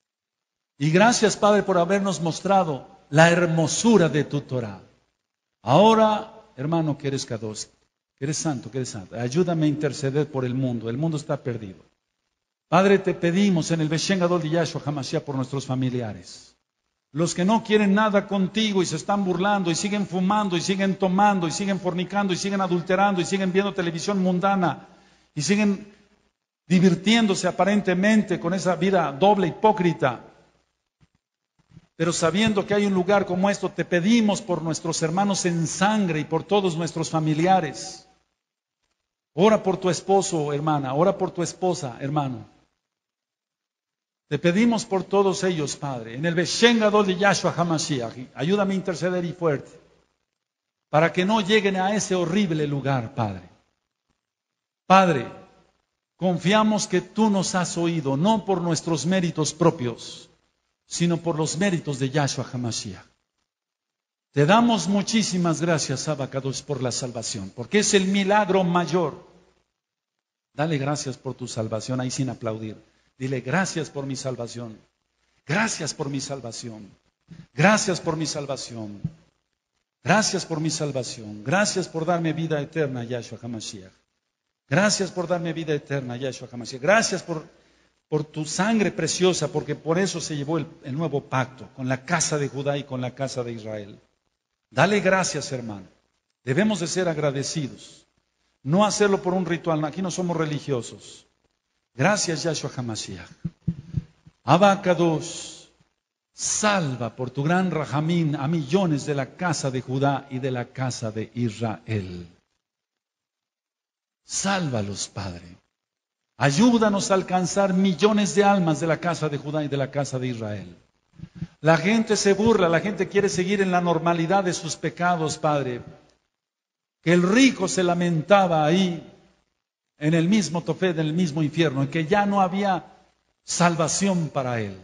Y gracias, Padre, por habernos mostrado la hermosura de tu Torah. Ahora, hermano, que eres Kadosh, que eres santo, ayúdame a interceder por el mundo está perdido. Padre, te pedimos en el Beshen Gadol de Yahshua HaMashiach por nuestros familiares. Los que no quieren nada contigo y se están burlando y siguen fumando y siguen tomando y siguen fornicando y siguen adulterando y siguen viendo televisión mundana y siguen divirtiéndose aparentemente con esa vida doble, hipócrita. Pero sabiendo que hay un lugar como esto, te pedimos por nuestros hermanos en sangre y por todos nuestros familiares. Ora por tu esposo, hermana, ora por tu esposa, hermano. Te pedimos por todos ellos, Padre, en el Beshen Gadol de Yahshua HaMashiach. Ayúdame a interceder y fuerte, para que no lleguen a ese horrible lugar, Padre. Padre, confiamos que tú nos has oído, no por nuestros méritos propios, sino por los méritos de Yahshua HaMashiach. Te damos muchísimas gracias, Abba Kadosh, por la salvación, porque es el milagro mayor. Dale gracias por tu salvación, ahí sin aplaudir. Dile, gracias por mi salvación. Gracias por mi salvación. Gracias por mi salvación. Gracias por mi salvación. Gracias por darme vida eterna, Yahshua HaMashiach. Gracias por darme vida eterna, Yahshua HaMashiach. Gracias por tu sangre preciosa, porque por eso se llevó el nuevo pacto con la casa de Judá y con la casa de Israel. Dale gracias, hermano. Debemos de ser agradecidos. No hacerlo por un ritual. Aquí no somos religiosos. Gracias, Yahshua HaMashiach. Abba Kadosh, salva por tu gran rajamín a millones de la casa de Judá y de la casa de Israel. Sálvalos, Padre. Ayúdanos a alcanzar millones de almas de la casa de Judá y de la casa de Israel. La gente se burla, la gente quiere seguir en la normalidad de sus pecados, Padre. Que el rico se lamentaba ahí, en el mismo Tofet, en el mismo infierno, y que ya no había salvación para él.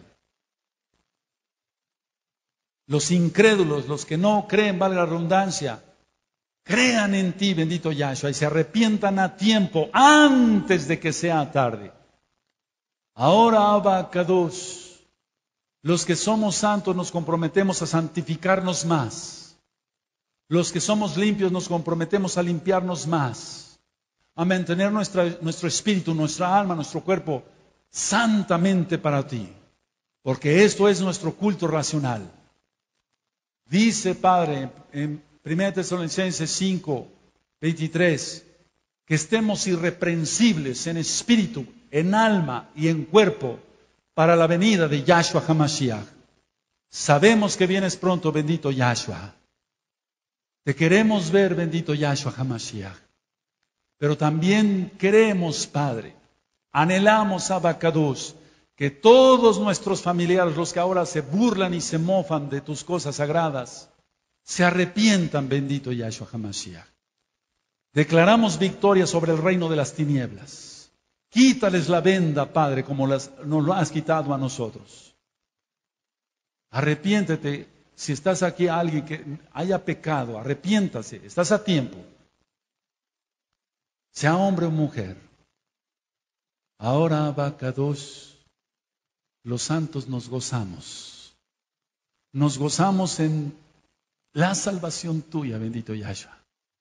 Los incrédulos, los que no creen, valga la redundancia, crean en ti, bendito Yahshua, y se arrepientan a tiempo, antes de que sea tarde. Ahora, Abba Kadosh, los que somos santos nos comprometemos a santificarnos más. Los que somos limpios nos comprometemos a limpiarnos más. A mantener nuestro espíritu, nuestra alma, nuestro cuerpo santamente para ti. Porque esto es nuestro culto racional. Dice, Padre, en 1 Tesalonicenses 5, 23, que estemos irreprensibles en espíritu, en alma y en cuerpo para la venida de Yahshua HaMashiach. Sabemos que vienes pronto, bendito Yahshua. Te queremos ver, bendito Yahshua HaMashiach. Pero también queremos, Padre, anhelamos, Abba Kadosh, que todos nuestros familiares, los que ahora se burlan y se mofan de tus cosas sagradas, se arrepientan, bendito Yahshua HaMashiach. Declaramos victoria sobre el reino de las tinieblas. Quítales la venda, Padre, como nos lo has quitado a nosotros. Arrepiéntete. Si estás aquí, alguien que haya pecado, arrepiéntase. Estás a tiempo. Sea hombre o mujer. Ahora, Abba Kadosh, los santos nos gozamos. Nos gozamos en la salvación tuya, bendito Yahshua.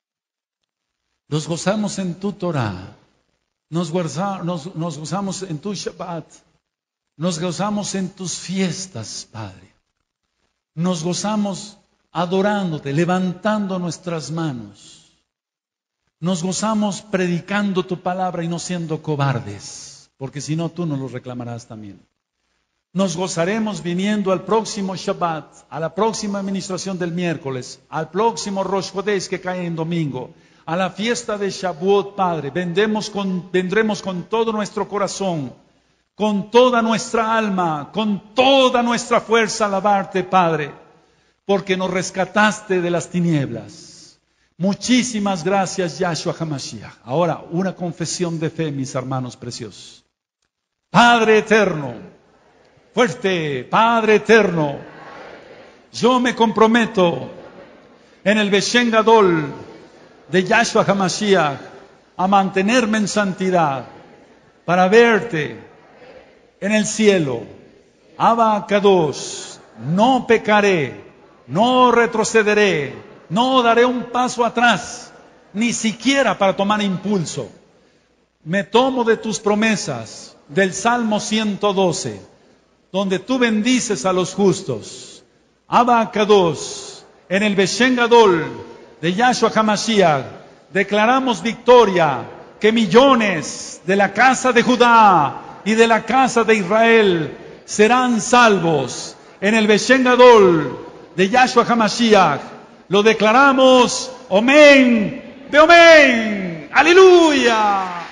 Nos gozamos en tu Torah. Nos gozamos en tu Shabbat. Nos gozamos en tus fiestas, Padre. Nos gozamos adorándote, levantando nuestras manos. Nos gozamos predicando tu palabra y no siendo cobardes, porque si no tú nos lo reclamarás también. Nos gozaremos viniendo al próximo Shabbat, a la próxima administración del miércoles, al próximo Rosh Chodesh que cae en domingo, a la fiesta de Shavuot, Padre. Vendremos con todo nuestro corazón, con toda nuestra alma, con toda nuestra fuerza a alabarte, Padre, porque nos rescataste de las tinieblas. Muchísimas gracias, Yahshua HaMashiach. Ahora, una confesión de fe, mis hermanos preciosos. Padre eterno, fuerte, Padre eterno, yo me comprometo en el Beshen Gadol de Yahshua HaMashiach a mantenerme en santidad para verte en el cielo. Abba Kadosh, no pecaré, no retrocederé, no daré un paso atrás, ni siquiera para tomar impulso. Me tomo de tus promesas del Salmo 112, donde tú bendices a los justos. Abba Kadosh, en el Beshen Gadol de Yahshua HaMashiach, declaramos victoria, que millones de la casa de Judá y de la casa de Israel serán salvos. En el Beshen Gadol de Yahshua HaMashiach lo declaramos, Omen, Beomen, aleluya.